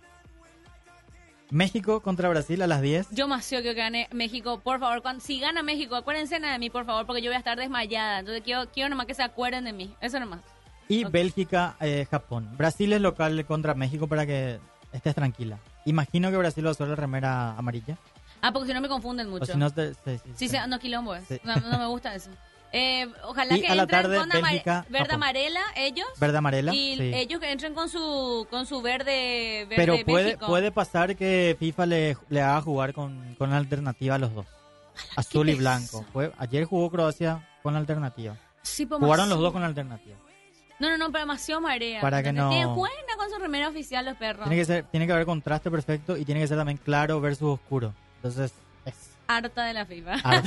México contra Brasil a las diez. Yo más quiero que gane México, por favor. Cuando, si gana México, acuérdense de mí, por favor, porque yo voy a estar desmayada. Entonces quiero, quiero nomás que se acuerden de mí. Eso nomás. Y Ok. Bélgica, eh, Japón. Brasil es local contra México para que estés tranquila. Imagino que Brasil va a usar la remera amarilla. Ah, porque si no me confunden mucho. O si no, te- sí, sí, Sí, sí. sí, no quilombo es. Sí. No, no me gusta eso. Eh, ojalá Y que a la entren tarde, con amare- Bélgica, verde Japón. amarela ellos. Verde amarela, Y sí. ellos que entren con su con su verde, verde Pero puede, México. puede pasar que FIFA le, le haga jugar con, con alternativa a los dos. Azul y blanco. Fue, ayer jugó Croacia con alternativa. Sí, pues, Jugaron más- los dos con alternativa. No, no, no, pero demasiado marea. Para que ¿entendés? no- Tienen- Jueguen con su remera oficial los perros. Tiene que ser, tiene que haber contraste perfecto y tiene que ser también claro versus oscuro. Entonces, es Harta de la FIFA. harta.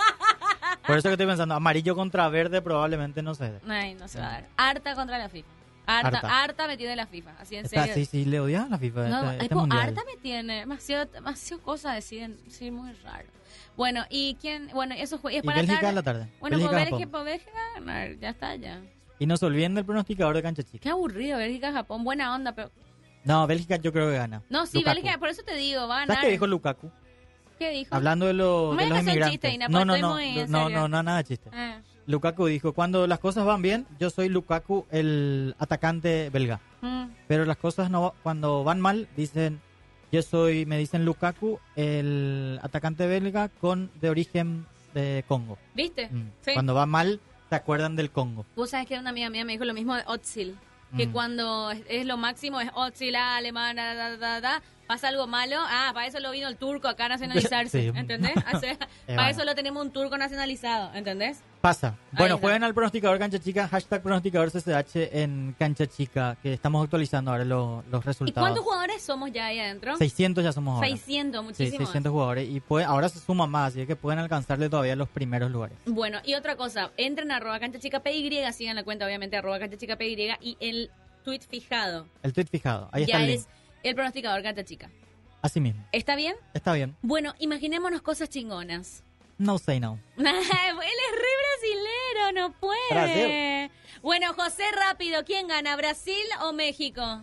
Por eso que estoy pensando, amarillo contra verde probablemente no se dé. Ay, no se va a dar. Harta contra la FIFA. Harta, Harta. harta me tiene la FIFA. Así en Está, serio. sí, sí, le odian a la FIFA. No, este, es este por mundial. harta me tiene. Demasiado, demasiado cosas deciden. Sí, muy raro. Bueno, ¿y quién? Bueno, eso fue. Y Bélgica a la tarde. Bueno, Bélgica, pues Japón. Bélgica, pues Bélgica va a ganar. Ya está, ya. Y no se olviden del pronosticador de cancha chica. Qué aburrido, Bélgica, Japón. Buena onda, pero. No, Bélgica yo creo que gana. No, sí, Lukaku. Bélgica, por eso te digo, va a ¿Sabes ganar. qué dijo Lukaku? ¿Qué dijo? Hablando de, lo- No me de los digas un inmigrantes. chiste, Ina, no, porque no, estoy no, muy en no, serio. no, no, nada de chiste. Ah. Lukaku dijo, cuando las cosas van bien, yo soy Lukaku, el atacante belga. Mm. Pero las cosas no, cuando van mal, dicen, yo soy, me dicen Lukaku, el atacante belga con de origen de Congo. ¿Viste? Mm. Sí. Cuando va mal, se acuerdan del Congo. Vos sabés que una amiga mía me dijo lo mismo de Özil. Que Mm. cuando es, es lo máximo, es Özil, ah, alemana, da, da, da, da, pasa algo malo, ah, para eso lo vino el turco acá a nacionalizarse, Sí. ¿entendés? O sea, para bueno. eso lo tenemos un turco nacionalizado, ¿entendés? Pasa. Bueno, está. jueguen al pronosticador Cancha Chica, hashtag pronosticador C C H en Cancha Chica, que estamos actualizando ahora lo- los ¿Y resultados. cuántos jugadores somos ya ahí adentro? seiscientos ya somos ahora. seiscientos, Sí, muchísimos. seiscientos jugadores. Y puede, ahora se suma más, así que pueden alcanzarle todavía los primeros lugares. Bueno, y otra cosa, entren a arroba cancha chica P Y, sigan la cuenta obviamente arroba cancha chica P Y y el tweet fijado El tweet fijado, ahí ya está el link. es el pronosticador cancha chica. Así mismo. ¿Está bien? Está bien. Bueno, imaginémonos cosas chingonas. No say no. Él es re brasilero, no puede. Brasil. Bueno, José, rápido, ¿quién gana, Brasil o México?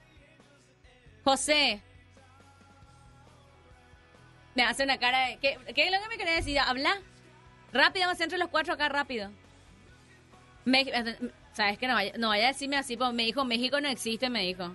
José. Me hace una cara de... ¿Qué, qué es lo que me querés decir? Habla. Rápido, vamos entre los cuatro acá, rápido. México, ¿sabes qué? No vaya, no vaya a decirme así, porque me dijo, México no existe, me dijo.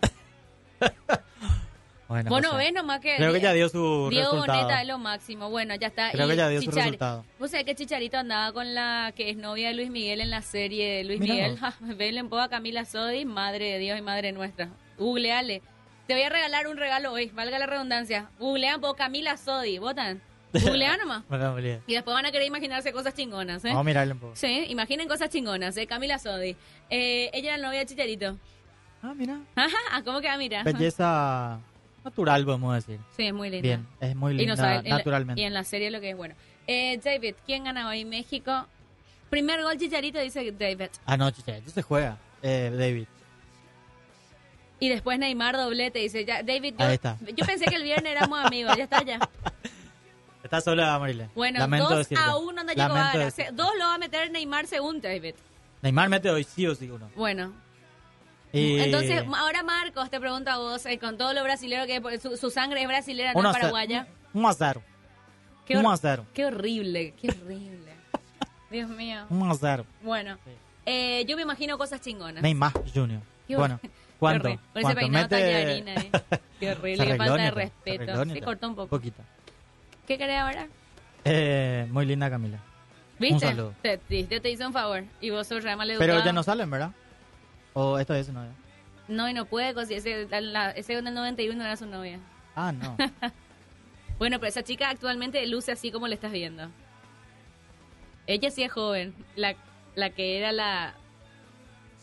Bueno, Vos no José. ves nomás que... Creo que ya dio su Diego resultado. Boneta es lo máximo. Bueno, ya está. Creo Y que ya dio su Chichari- resultado. Vos sabés que Chicharito andaba con la que es novia de Luis Miguel en la serie de Luis Mira Miguel. vos. Ja, Venle en poco a Camila Sodi, madre de Dios y madre nuestra. Googleale. Te voy a regalar un regalo hoy, valga la redundancia. Googlean por Camila Sodi, votan. Googlean nomás. Bueno, muy bien. Y después van a querer imaginarse cosas chingonas, ¿eh? Vamos a mirarle un poco. Sí, imaginen cosas chingonas, ¿eh? Camila Sodi. Eh, ella era la novia de Chicharito. Ah, mira. Ajá, ¿cómo que va? Mira. Belleza natural, podemos decir. Sí, es muy linda. Bien, es muy Y, linda no sabe- en la- naturalmente. y en la serie lo que es bueno. Eh, David, ¿quién gana hoy? México. Primer gol Chicharito, dice David. Ah, no, Chicharito se juega, eh, David. Y después Neymar doblete, dice, ya, David, yo, Ahí está. yo pensé que el viernes éramos amigos, ya está ya. Está sola, Marile. Bueno, Lamento dos decirte. a uno no llegó a Lamento ganar. decirte. Dos lo va a meter Neymar según David. Neymar mete hoy sí o sí uno. Bueno. Y- Entonces, ahora Marcos te pregunta a vos, eh, con todo lo brasilero que es, su, su sangre es brasilera, no uno es a cero. paraguaya. uno a cero. Qué, hor- uno a cero. qué horrible, qué horrible. Dios mío. uno a cero. Bueno, eh, yo me imagino cosas chingonas. Neymar Junior. Qué Bueno, horrible. ¿cuánto? Qué horrible. Con ese ¿Cuánto? peinado Mete- tallarina, eh. Qué horrible, Se qué arregló, falta de Neta, se respeto. arregló, Sí, Neta. cortó un poco. Poquito. ¿Qué querés ahora? Eh, muy linda Camila. ¿Viste? Un saludo. Te, te, te hizo un favor. Y vos sos re mal educado. Pero ya no salen, ¿verdad? O esto es no ya. No, y no puede, cos- ese, la, la- ese en el noventa y uno era su novia. Ah, no. Bueno, pero esa chica actualmente luce así como le estás viendo. Ella sí es joven. La, la que era la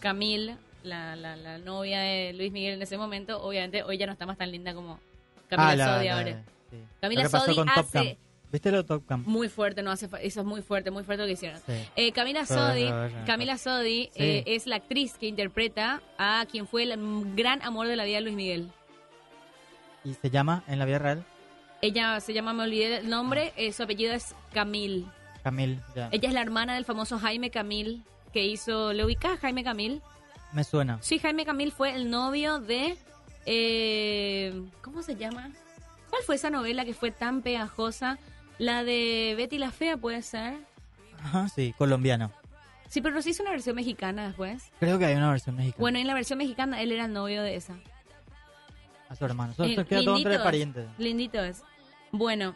Camille, la, la, la novia de Luis Miguel en ese momento, obviamente hoy ya no está más tan linda como Camila Ah, la- Sodi la- ahora. sí. Camila Lo que pasó Sodi con Top hace Gun. ¿Viste lo de Top Gun? muy fuerte, no hace fa- eso es muy fuerte, muy fuerte lo que hicieron. Sí. Eh, Camila Pero, Sodi, a ver, a ver. Camila Sodi Sí. eh, es la actriz que interpreta a quien fue el mm, gran amor de la vida de Luis Miguel. ¿Y se llama en la vida real? Ella se llama, me olvidé el nombre, eh, su apellido es Camil. Camil, ya. Ella es la hermana del famoso Jaime Camil, que hizo, ¿le ubicás Jaime Camil? Me suena. Sí, Jaime Camil fue el novio de, eh, ¿cómo se llama? ¿Cuál fue esa novela que fue tan pegajosa? La de Betty la Fea, ¿puede ser? Ajá, sí, colombiano. Sí, pero se hizo una versión mexicana después. Creo que hay una versión mexicana. Bueno, en la versión mexicana él era el novio de esa. A su hermano. Eso Eh, se queda todo entre lindito parientes. es, lindito es. Bueno.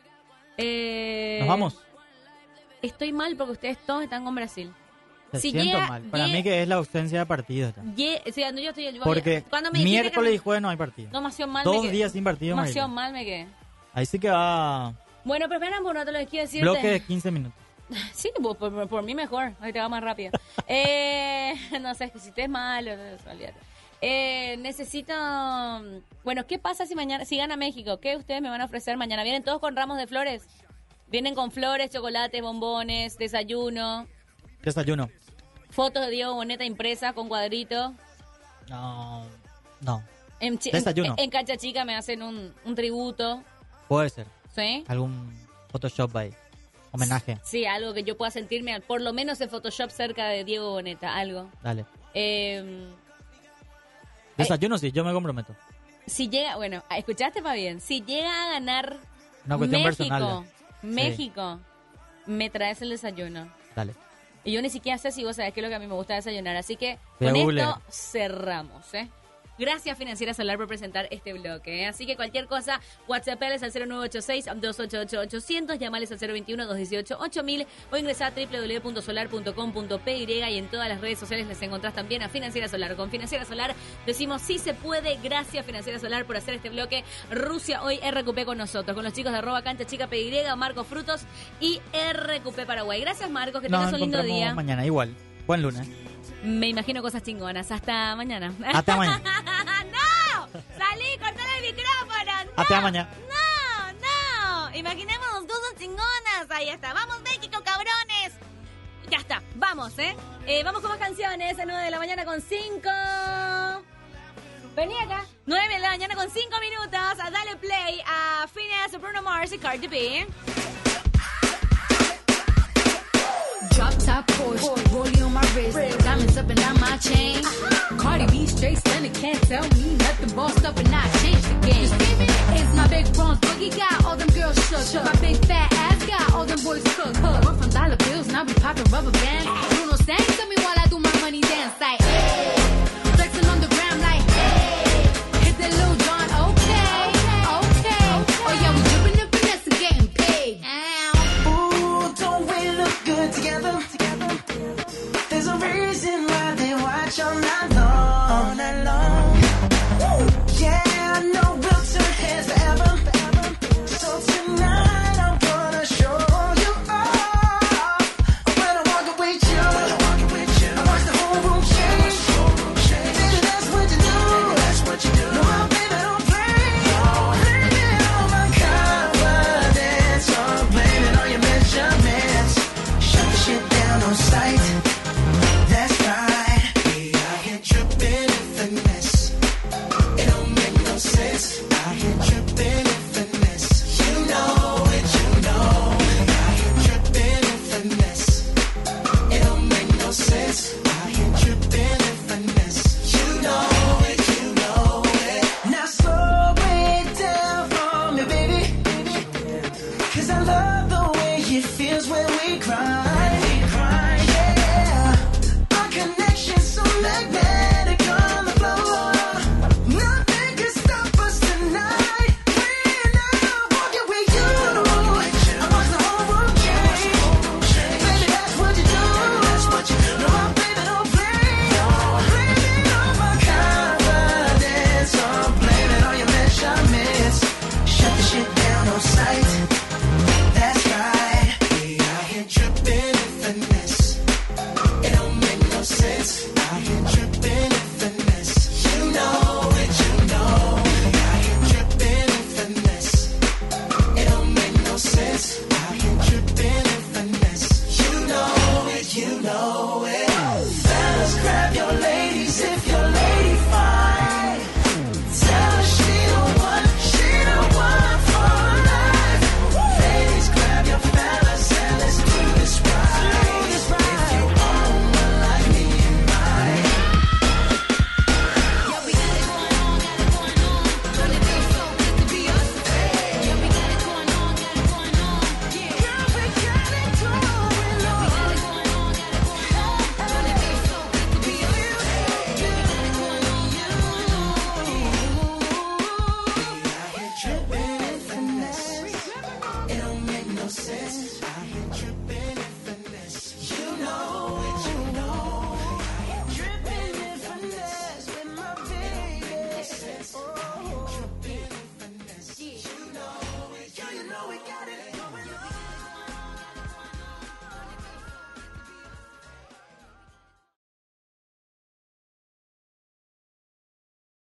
Eh, Nos vamos. Estoy mal porque ustedes todos están con Brasil. Te Si siento llega- mal. Para llega- mí que es la ausencia de partidos. ya. Ye- o sea, no, yo estoy, yo voy a- Porque cuando me dijiste miércoles que y jueves no hay partido. no, demasiado mal Dos me quedé. días sin partido, Demasiado María. mal me quedé. Ahí sí que va Bueno, pero espera, por no te lo quiero decir. bloque de quince minutos. Sí, por, por, por mí mejor. Ahí te va más rápido. eh, no sé, es que si estés mal, olvídate. Eh, necesito... Bueno, ¿qué pasa si mañana, si gana México? ¿Qué ustedes me van a ofrecer mañana? ¿Vienen todos con ramos de flores? Vienen con flores, chocolates, bombones, desayuno, Desayuno. fotos de Diego Boneta impresa con cuadritos. No. No. En, chi- Desayuno. en, en Cancha Chica me hacen un, un tributo. Puede ser. ¿Sí? Algún Photoshop ahí. Homenaje. Sí, algo que yo pueda sentirme, por lo menos en Photoshop, cerca de Diego Boneta. Algo. Dale. Eh, Desayuno sí, yo me comprometo. si llega, bueno, escuchaste para bien, si llega a ganar Una cuestión México, personal. México, me traes el desayuno. Dale. Y yo ni siquiera sé si vos sabés qué es lo que a mí me gusta desayunar. Así que Voy a con googlear. esto cerramos, ¿eh? Gracias Financiera Solar por presentar este bloque, ¿eh? Así que cualquier cosa, WhatsAppales al cero nueve ocho seis, dos ocho ocho, ocho cero cero, llamales al cero veintiuno, doscientos dieciocho, ocho mil o ingresar a doble u doble u doble u punto solar punto com punto pe y y en todas las redes sociales les encontrás también a Financiera Solar. Con Financiera Solar decimos sí se puede. Gracias Financiera Solar por hacer este bloque. Rusia hoy R Q P con nosotros, con los chicos de arroba cancha chica P Y, Marcos Frutos y R Q P Paraguay. Gracias Marcos, que Nos tengas un lindo encontramos día. mañana igual. Buen lunes. Me imagino cosas chingonas. Hasta mañana. Hasta mañana. ¡No! ¡Salí! ¡Cortale el micrófono! ¡No! Hasta mañana. ¡No! ¡No! Imaginemos cosas chingonas. Ahí está. ¡Vamos, México, cabrones! Ya está. Vamos, ¿eh? eh vamos con más canciones. A nueve de la mañana con cinco. Vení acá. nueve de la mañana con cinco minutos. A Dale play a Finesse, Bruno Mars y Cardi B. Drop top Porsche, rollie on my wrist, diamonds up and down my chain. Cardi B straight stunning, can't tell me nothing. Bossed up and I changed the game. It's my big bronze boogie, got all them girls shook. My big fat ass got all them boys cooked. We're from dollar bills, now we poppin' rubber bands. Bruno sang to me while I do my money dance like, hey. Flexing on the gram like, hey. Hit that Lil Jon, okay, okay. Oh yeah, we drippin' and finesse and getting paid. Ooh, don't we look good together? There's a reason why they watch all night long. All night long. Yeah, I know we'll turn heads forever. So tonight I'm gonna show you all. When I'm walking with you, I watch the whole room change. Baby, that's what you do. No, baby, don't play. Blame it on my confidence, or blame it on your measurements. Shut the shit down on sight. That's right. We out here tripping and finesse. It don't make no sense. Out here tripping and finesse. You know it, you know. Out here tripping and finesse. It don't make no sense.